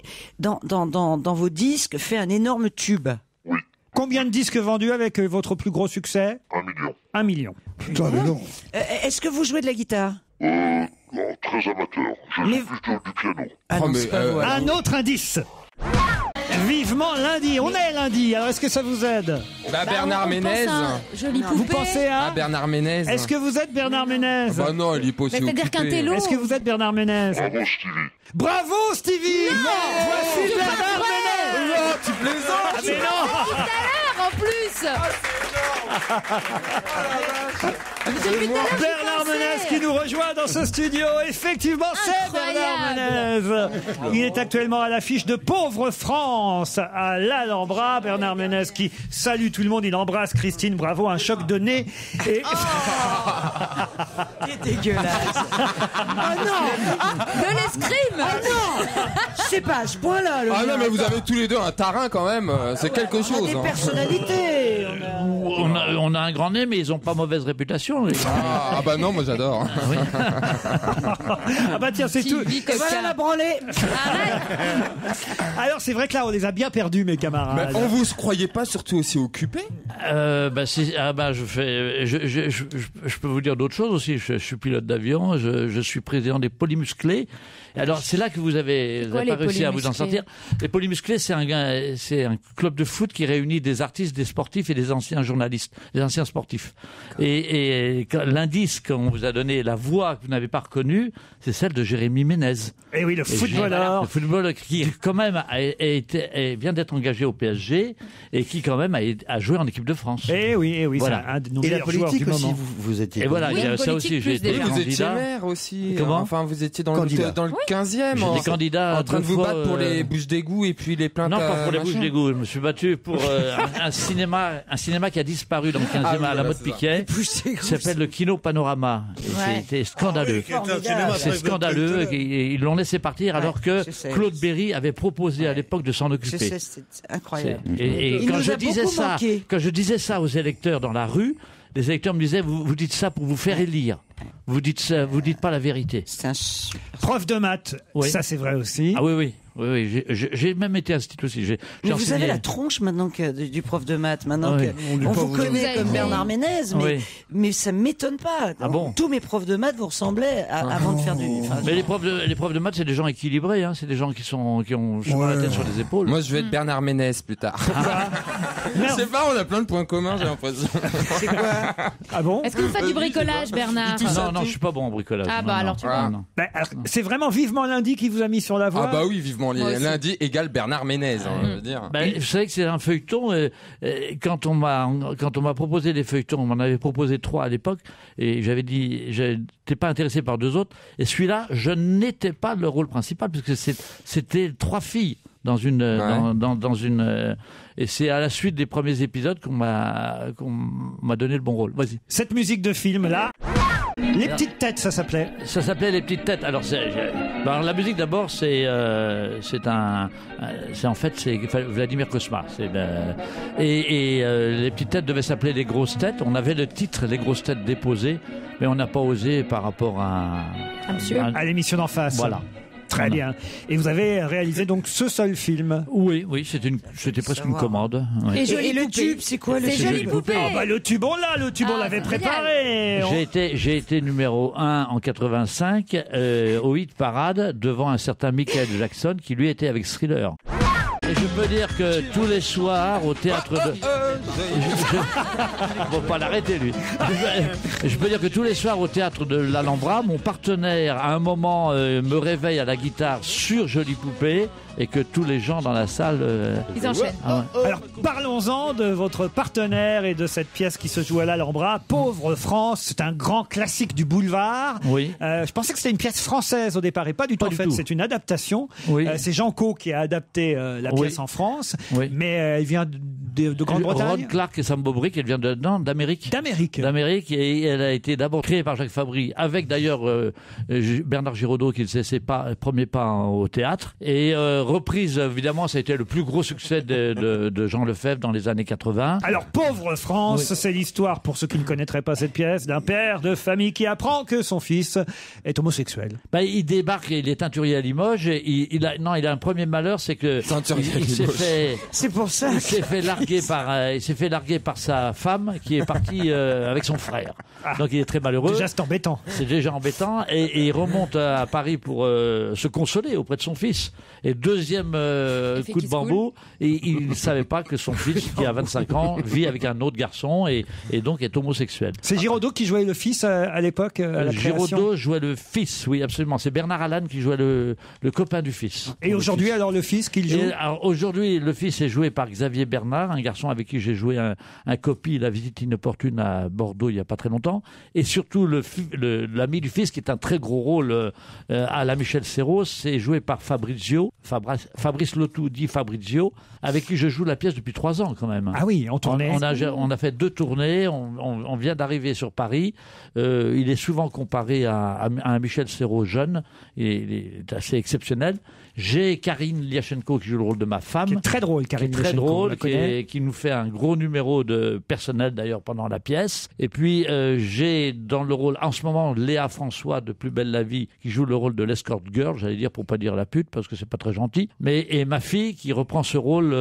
dans vos disques, fait un énorme tube? Oui. Combien de disques vendus avec votre plus gros succès? 1 million. 1 million. Putain, mais non. Est-ce que vous jouez de la guitare? Non, très amateur. Je joue plutôt du piano. Un autre indice. Vivement lundi. On est lundi. Alors est-ce que ça vous aide? Bernard Ménez. Vous pensez à Bernard Ménez. Est-ce que vous êtes Bernard Ménez? Bah non, il est pas aussi c'est-à-dire qu'un télo. Est-ce que vous êtes Bernard Ménez? Bravo, Stevie. Bravo, Stevie. Voici Bernard Ménez. Non, tu plaisantes. Ah, mais non. Tout à l'heure, en plus. Bernard Ménez qui nous rejoint dans ce studio. Effectivement, c'est Bernard Ménez. Il est actuellement à l'affiche de Pauvre France à l'Alhambra. Bernard Ménez qui salue tout le monde. Il embrasse Christine Bravo. Un choc de nez. Et... C'est dégueulasse. Oh non. De l'escrime. Oh non. C'est pas à ce point-là. Ah non, mais vous avez tous les deux un tarin quand même. C'est quelque chose. On a des personnalités. On a un grand nez, mais ils ont pas mauvaise réputation. Ah bah non, moi j'adore. Ah bah tiens, c'est tout. Et voilà la branlée. Alors c'est vrai que là on les a bien perdus, mes camarades. On vous croyait pas surtout aussi occupé? Je peux vous dire d'autres choses aussi. Je suis pilote d'avion, je suis président des Polymusclés. Alors c'est là que vous avez pas réussi à vous en sortir. Les Polymusclés, c'est un club de foot qui réunit des artistes, des sportifs et des anciens journalistes, des anciens sportifs. Et l'indice qu'on vous a donné, la voix que vous n'avez pas reconnue, c'est celle de Jérémy Ménez. Et oui, le footballeur. Le footballeur qui quand même vient d'être engagé au PSG et qui quand même a joué en équipe de France. Et oui, voilà. C'est un de nos Et la meilleurs joueurs politique du aussi, moment. vous étiez. Et voilà, il y a ça aussi. J'ai été vous étiez candidat. maire aussi. Comment? Enfin, vous étiez dans le 15e. J'étais candidat en train de vous battre pour les bouches d'égout et puis les plaintes. Non, pas pour les bouches d'égout. Je me suis battu pour un cinéma qui a disparu dans le 15e à la mode Piquet. Qui s'appelle le Kino Panorama cinéma. Et c'était scandaleux. C'est scandaleux. Ils l'ont laissé partir alors que Claude Berry avait proposé à l'époque de s'en occuper. C'est incroyable. Et quand je disais ça aux électeurs dans la rue, les électeurs me disaient vous dites ça pour vous faire élire. Vous dites pas la vérité. C'est un super... Prof de maths, ça c'est vrai aussi. Ah oui. J'ai même été institut aussi. Mais vous avez la tronche maintenant du prof de maths. Maintenant on vous connaît comme Bernard Ménez, mais ça m'étonne pas. Ah bon? Tous mes profs de maths vous ressemblaient avant de faire du. Mais les profs de maths, c'est des gens équilibrés. Hein. C'est des gens qui ont souvent la tête sur les épaules. Moi, je vais être Bernard Ménez plus tard. Je sais pas, on a plein de points communs, j'ai l'impression. C'est quoi? Ah bon? Est-ce que vous faites du bricolage, Bernard? Non, je suis pas bon en bricolage. Ah bah alors tu vois. C'est vraiment Vivement Lundi qui vous a mis sur la voie. Ah bah oui, Vivement Lundi égale Bernard Ménez, je veux dire. Vous savez que c'est un feuilleton. Quand on m'a proposé des feuilletons, on m'en avait proposé 3 à l'époque, et j'avais dit, j'étais pas intéressé par 2 autres. Et celui-là, je n'étais pas le rôle principal puisque c'était 3 filles dans une et c'est à la suite des premiers épisodes qu'on m'a donné le bon rôle. Vas-y. Cette musique de film là. Les petites têtes, ça s'appelait. Ça s'appelait Les petites têtes. Alors, la musique d'abord, c'est Vladimir Cosma. Les petites têtes devaient s'appeler Les grosses têtes. On avait le titre Les grosses têtes déposé, mais on n'a pas osé par rapport à à l'émission d'en face. Voilà. Très bien. Et vous avez réalisé donc ce seul film? Oui, c'était presque une commande. Ouais. Et le tube, c'est quoi le tube? C'est Jolie Poupée. Le tube, on l'avait préparé. J'ai été numéro 1 en 85 au hit parade devant un certain Michael Jackson qui lui était avec Thriller. Et je peux dire que tous les soirs au théâtre de... Faut pas l'arrêter lui. Je peux dire que tous les soirs au théâtre de l'Alhambra, mon partenaire à un moment me réveille à la guitare sur Jolie Poupée et que tous les gens dans la salle... Ils enchaînent. Alors parlons-en de votre partenaire et de cette pièce qui se joue à l'Alhambra, Pauvre France. C'est un grand classique du boulevard. Oui. Je pensais que c'était une pièce française au départ et pas du tout. En fait, c'est une adaptation. Oui. C'est Jean Caux qui a adapté la pièce en France, mais elle vient de Grande-Bretagne. Rod Clark et Sam Bobrick, elle vient d'Amérique. D'Amérique, et elle a été d'abord créée par Jacques Fabry, avec d'ailleurs Bernard Giraudot qui faisait ses premiers pas au théâtre, et reprise, évidemment, ça a été le plus gros succès de Jean Lefebvre dans les années 80. Alors, Pauvre France, c'est l'histoire, pour ceux qui ne connaîtraient pas cette pièce, d'un père de famille qui apprend que son fils est homosexuel. Il débarque, il est teinturier à Limoges, et il a un premier malheur, c'est que il s'est fait... C'est pour ça. Il s'est fait larguer par sa femme qui est partie avec son frère. Donc il est très malheureux. Déjà, c'est embêtant. C'est déjà embêtant, et il remonte à Paris pour se consoler auprès de son fils. Et deuxième coup de bambou, et il ne savait pas que son fils, qui a 25 ans, vit avec un autre garçon et donc est homosexuel. C'est Giraudot qui jouait le fils à l'époque à la création. Giraudot jouait le fils, oui, absolument. C'est Bernard Allan qui jouait le copain du fils. Et aujourd'hui, alors le fils qu'il joue? Aujourd'hui, le fils est joué par Xavier Bernard, un garçon avec qui j'ai joué un copie, La visite inopportune à Bordeaux il n'y a pas très longtemps. Et surtout, l'ami du fils, qui est un très gros rôle à la Michel Serrault, c'est joué par Fabrice Lotou, dit Fabrizio, avec qui je joue la pièce depuis 3 ans quand même. Ah oui, en tournée. On a fait 2 tournées, on vient d'arriver sur Paris. Il est souvent comparé à un Michel Serrault jeune, il est assez exceptionnel. J'ai Karine Liachenko qui joue le rôle de ma femme. Qui est très drôle, Karine Liachenko. Très drôle, qui nous fait un gros numéro de personnel d'ailleurs pendant la pièce. Et puis j'ai dans le rôle, en ce moment, Léa François de Plus belle la vie, qui joue le rôle de l'escort girl, j'allais dire pour pas dire la pute, parce que c'est pas très gentil. Et ma fille qui reprend ce rôle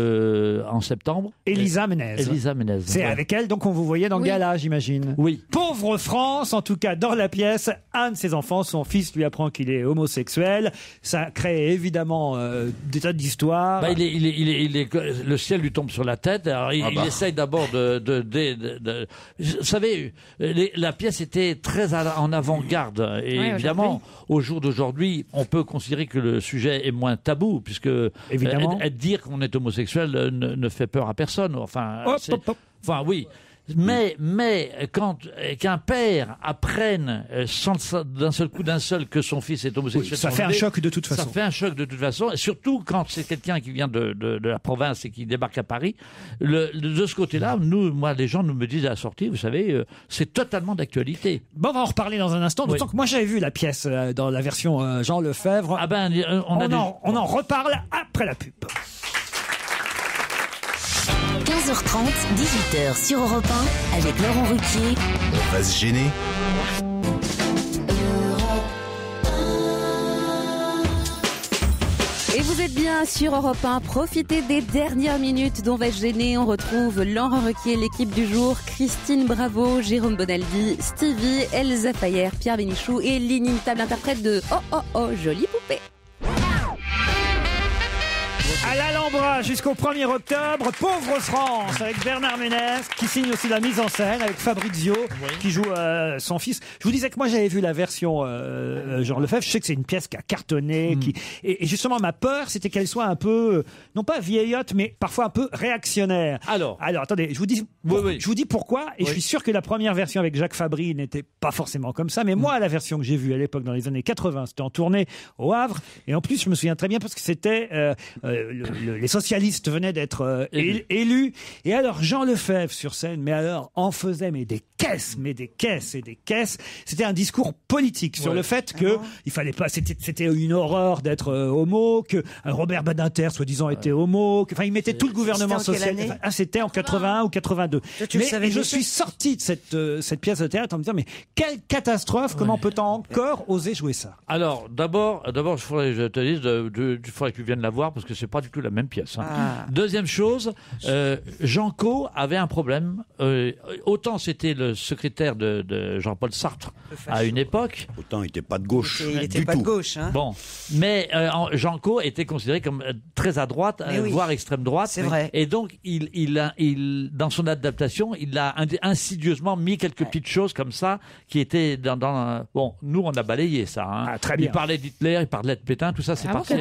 en septembre. Elisa Ménez. C'est avec elle donc on vous voyait dans le gala, j'imagine. Oui. Pauvre France, en tout cas dans la pièce, un de ses enfants, son fils lui apprend qu'il est homosexuel. Ça crée évidemment des tas d'histoires. Le ciel lui tombe sur la tête. Alors il essaye d'abord vous savez, la pièce était très en avant-garde. Et évidemment, au jour d'aujourd'hui, on peut considérer que le sujet est moins tabou, puisque évidemment, dire qu'on est homosexuel ne fait peur à personne. Enfin, oui. Mais qu'un père apprenne d'un seul que son fils est homosexuel, ça fait un choc de toute façon. Ça fait un choc de toute façon, et surtout quand c'est quelqu'un qui vient de la province et qui débarque à Paris. De ce côté-là, les gens nous me disent à la sortie, vous savez, c'est totalement d'actualité. Bon, on va en reparler dans un instant, d'autant que moi j'avais vu la pièce dans la version Jean Lefebvre. Ah ben, on en reparle après la pub. 15h30, 18h sur Europe 1 avec Laurent Ruquier. On va se gêner. Et vous êtes bien sur Europe 1, profitez des dernières minutes dont va se gêner. On retrouve Laurent Ruquier, l'équipe du jour, Christine Bravo, Jérôme Bonaldi, Stevie, Elsa Fayer, Pierre Bénichou et l'inimitable interprète de Oh Oh Oh, jolie poupée. À l'Alhambra jusqu'au 1er octobre, Pauvre France avec Bernard Ménez qui signe aussi la mise en scène avec Fabrizio qui joue son fils. Je vous disais que moi j'avais vu la version Jean Lefebvre. Je sais que c'est une pièce qui a cartonné. Et justement ma peur c'était qu'elle soit un peu, non pas vieillotte, mais parfois un peu réactionnaire. Alors attendez, je vous dis pourquoi. Et je suis sûr que la première version avec Jacques Fabry n'était pas forcément comme ça. Mais moi la version que j'ai vue à l'époque dans les années 80, c'était en tournée au Havre. Et en plus je me souviens très bien parce que c'était... les socialistes venaient d'être élus. Et alors, Jean Lefebvre sur scène, mais alors, en faisait des caisses et des caisses. C'était un discours politique sur le fait que il fallait pas, c'était une horreur d'être homo, que Robert Badinter, soi-disant, était homo, enfin, il mettait tout le gouvernement social. C'était en 81 ou 82. Mais je suis sorti de cette pièce de théâtre en me disant, mais quelle catastrophe, comment peut-on encore oser jouer ça? Alors, d'abord, il faudrait que je te dise, il faudrait que tu viennes la voir parce que c'est pas du tout la même pièce. Deuxième chose, Jean Caux avait un problème. Autant c'était le secrétaire de Jean-Paul Sartre à une époque. Autant il n'était pas de gauche. Il n'était pas de gauche. Hein. Bon, mais Jean Caux était considéré comme très à droite, voire extrême droite. C'est vrai. Et donc, dans son adaptation, il a insidieusement mis quelques petites choses comme ça qui étaient dans bon, nous on a balayé ça. Hein. Très bien. Il parlait d'Hitler, il parlait de Pétain, tout ça, c'est passé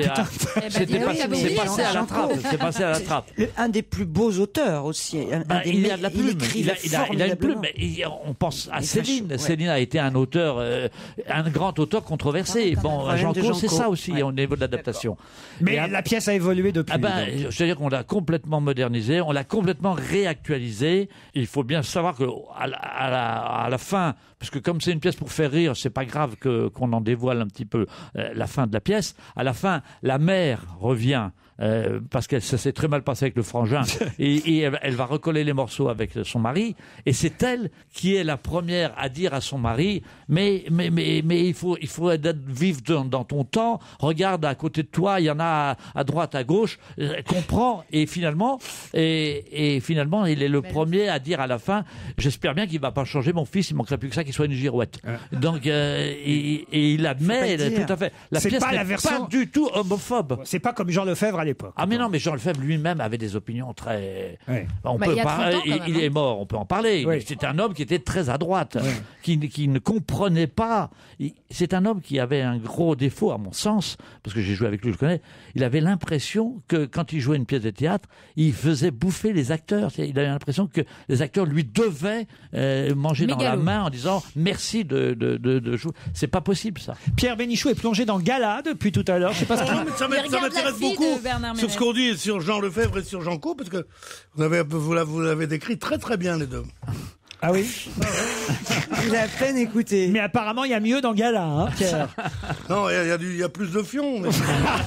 à la trappe. C'est passé à la trappe. Un des plus beaux auteurs aussi. Il a de la plume. Il a une plume. On pense à Céline. Céline a été un auteur, un grand auteur controversé. Bon, Jean Caux, c'est ça aussi au niveau de l'adaptation. Mais la pièce a évolué depuis. Je veux dire qu'on l'a complètement modernisé, on l'a complètement réactualisé. Il faut bien savoir que à la fin, parce que comme c'est une pièce pour faire rire, c'est pas grave qu'on en dévoile un petit peu la fin de la pièce. À la fin, la mère revient. Parce que ça s'est très mal passé avec le frangin et elle va recoller les morceaux avec son mari et c'est elle qui est la première à dire à son mari mais il faut vivre dans ton temps, regarde à côté de toi, il y en a à droite, à gauche, comprends. Et finalement il est le premier à dire à la fin, j'espère bien qu'il va pas changer mon fils, il manquerait plus que ça qu'il soit une girouette. Donc et il admet tout à fait, la pièce n'est pas du tout homophobe. C'est pas comme Jean Lefebvre à l'époque. Ah mais non, mais Jean Lefebvre lui-même avait des opinions très... On peut il y a 30 ans, quand même, il est mort, on peut en parler. Oui. C'était un homme qui était très à droite, qui ne comprenait pas. C'est un homme qui avait un gros défaut, à mon sens, parce que j'ai joué avec lui, je le connais. Il avait l'impression que quand il jouait une pièce de théâtre, il faisait bouffer les acteurs. Il avait l'impression que les acteurs lui devaient manger dans la main en disant merci de jouer. C'est pas possible, ça. Pierre Bénichou est plongé dans Gala depuis tout à l'heure. Je sais pas ce qu'il... Ça m'intéresse beaucoup sur ce qu'on dit sur Jean Lefebvre et sur Jean Caux, parce que vous l'avez décrit très très bien les deux. Ah oui. Vous avez à peine écouté. Mais apparemment, il y a mieux dans Gala, hein, Pierre. Non, il y a plus de fion. Mais...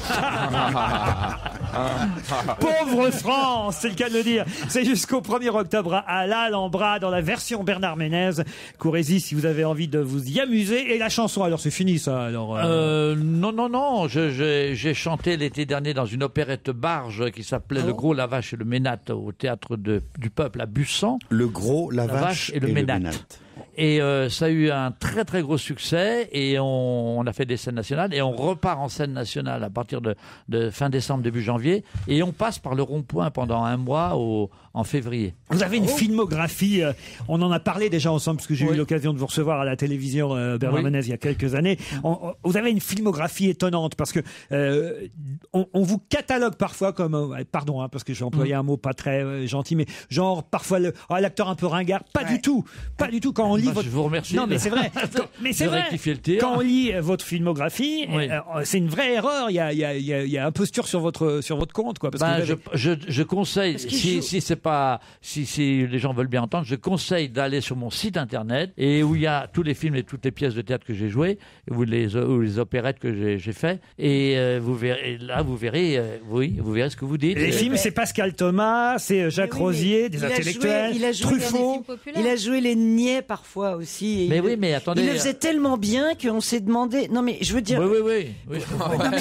Pauvre France, c'est le cas de le dire. C'est jusqu'au 1er octobre à l'Alhambra dans la version Bernard Ménez. Courez-y si vous avez envie de vous y amuser. Et la chanson, alors c'est fini ça alors, Non. J'ai chanté l'été dernier dans une opérette barge qui s'appelait Le Gros, la Vache et le Ménate au théâtre du Peuple à Bussan. Le Gros, la Vache et le Ménate. Et ça a eu un très très gros succès et on a fait des scènes nationales et on repart en scène nationale à partir de fin décembre, début janvier et on passe par le Rond-Point pendant un mois en février. Vous avez une filmographie, on en a parlé déjà ensemble parce que j'ai eu l'occasion de vous recevoir à la télévision Bernard Menez il y a quelques années. Vous avez une filmographie étonnante parce que on vous catalogue parfois comme, pardon parce que j'ai employé un mot pas très gentil, mais genre parfois l'acteur un peu ringard. Pas du tout quand on lit je vous remercie. Non mais c'est vrai. Mais c'est vrai. Quand on lit votre filmographie, c'est une vraie erreur. Il y a un posture sur votre compte quoi. Parce que je conseille si les gens veulent bien entendre, je conseille d'aller sur mon site internet et où il y a tous les films et toutes les pièces de théâtre que j'ai jouées ou les opérettes que j'ai fait et vous verrez ce que vous dites. Les films, c'est Pascal Thomas, c'est Jacques Rosier, des intellectuels, Truffaut. Il a joué les niais parfois aussi. Mais attendez. Il le faisait tellement bien qu'on s'est demandé. Non mais je veux dire. Oui. Dès que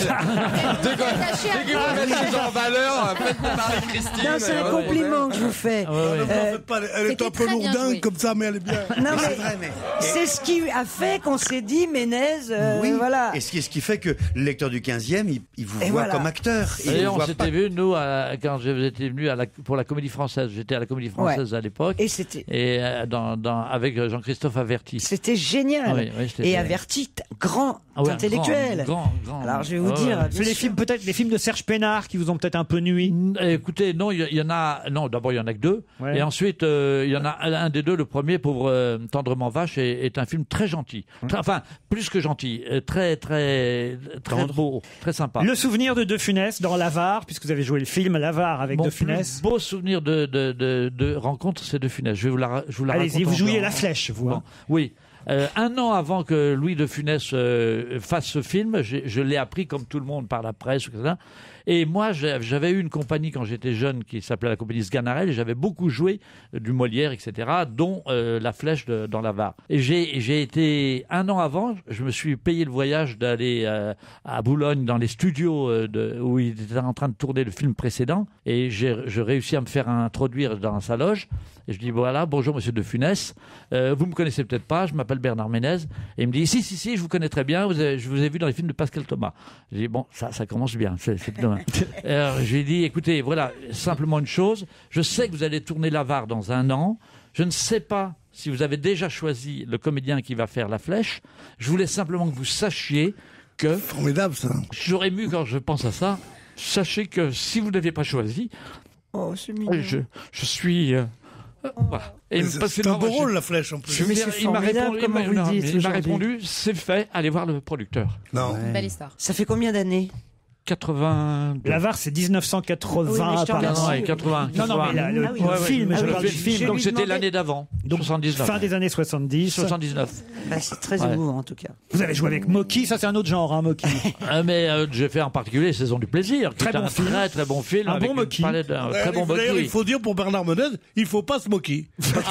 vous mettez les gens en valeur, faites-nous parler Christine. Non, c'est un compliment que je vous fais. Elle est un peu lourdingue comme ça, mais elle est bien. Non, mais c'est ce qui a fait qu'on s'est dit, Menez, voilà. Et ce qui fait que le lecteur du 15e, il vous voit comme acteur. Et on s'était vu, nous, quand j'étais venu pour la Comédie Française. J'étais à la Comédie Française à l'époque. Et avec Jean-Christophe Averty. C'était génial. Et Averty, grand intellectuel. Grand. Alors je vais vous dire. C'est les films de Serge Pénard qui vous ont peut-être un peu nui. Écoutez, non, il y en a. Non, d'abord il y en a que deux. Ouais. Et ensuite il y en a un des deux. Le premier, Pauvre tendrement vache, est un film très gentil. Enfin, plus que gentil, très beau, très sympa. Le souvenir de De Funès dans l'Avare, puisque vous avez joué le film l'Avare avec De Funès. Mon beau souvenir de rencontre, c'est De Funès. Je vous la raconte. Allez-y, vous jouiez La Flèche, vous. Hein. Oui. Un an avant que Louis de Funès fasse ce film, je l'ai appris comme tout le monde par la presse, etc. Et moi, j'avais eu une compagnie quand j'étais jeune qui s'appelait la compagnie Sganarelle et j'avais beaucoup joué du Molière, etc., dont La Flèche dans l'Avare. Et j'ai été, un an avant, je me suis payé le voyage d'aller à Boulogne dans les studios où il était en train de tourner le film précédent et j'ai réussi à me faire introduire dans sa loge. Et je dis, voilà, bonjour monsieur de Funès, vous me connaissez peut-être pas, je m'appelle Bernard Menez. Et il me dit, si, je vous connais très bien, je vous ai vu dans les films de Pascal Thomas. Je dis, bon, ça commence bien, c'est demain. Alors, je lui ai dit, écoutez, voilà, simplement une chose, je sais que vous allez tourner l'Avare dans un an, je ne sais pas si vous avez déjà choisi le comédien qui va faire La Flèche, je voulais simplement que vous sachiez que... Formidable ça. J'aurais ému quand je pense à ça, sachez que si vous ne l'avez pas choisi, c'est mignon. je suis... Voilà. C'est un beau rôle, La Flèche, en plus. Il m'a répondu, c'est fait, allez voir le producteur. Non. Belle histoire. Ça fait combien d'années 82. L'Avare, c'est 1980 apparemment. Ouais, 80. Non, mais le film, le film. Donc c'était l'année d'avant, 79. Fin des années 70. 79. C'est très émouvant en tout cas. Vous avez joué avec Mocky, ça c'est un autre genre, hein, Mocky. Mais j'ai fait en particulier Saison du plaisir. Très bon film. Très bon film. Un bon Mocky. Très bon Mocky. Il faut dire pour Bernard Menez, il faut pas se moquer.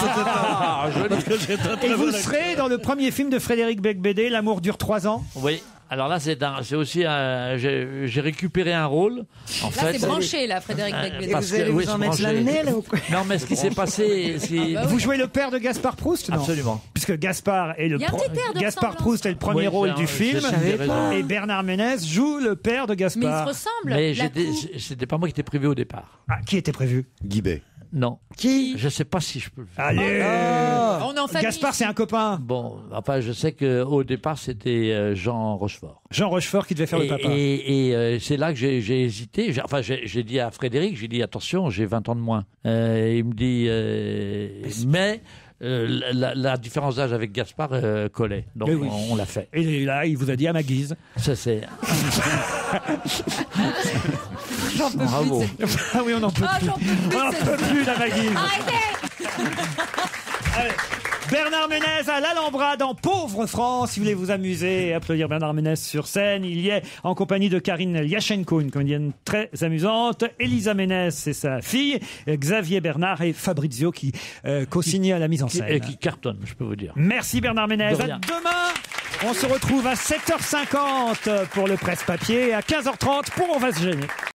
Et vous serez dans le premier film de Frédéric Becbédé, L'amour dure 3 ans. Oui. Alors là, c'est aussi j'ai récupéré un rôle. En fait, c'est branché, là, Frédéric Becbédé. Vous allez vous en mettre la nez, là, ou quoi? Non, mais ce qui s'est passé, Vous jouez le père de Gaspard Proust, non? Absolument. Puisque Gaspard est Gaspard Proust est le premier rôle du film. Et Bernard Menez joue le père de Gaspard. Mais il se ressemble. Mais c'était pas moi qui était prévu au départ. Ah, qui était prévu? Guibet. Non. Qui? Je sais pas si je peux le faire. Allez, on est en famille. Gaspard, c'est un copain. Bon, enfin, je sais qu'au départ, c'était Jean Rochefort. Jean Rochefort qui devait faire le papa. Et c'est là que j'ai hésité. J'ai dit à Frédéric, j'ai dit, attention, j'ai 20 ans de moins. Il me dit, mais... la différence d'âge avec Gaspard collait. Donc on l'a fait. Et là, il vous a dit à ma guise. Ça, c'est... J'en peux Bravo. plus. Ah oui, on n'en peut plus. On n'en peut plus, la Maguise. Allez. Bernard Menez à l'Alhambra dans Pauvre France. Si vous voulez vous amuser et applaudir Bernard Menez sur scène, il y est en compagnie de Karine Liachenko, une comédienne très amusante. Elisa Menez, c'est sa fille. Xavier Bernard et Fabrizio qui co-signent à la mise en scène. Et qui cartonne, je peux vous dire. Merci Bernard Menez. À demain, on se retrouve à 7h50 pour le presse-papier et à 15h30 pour On va se gêner.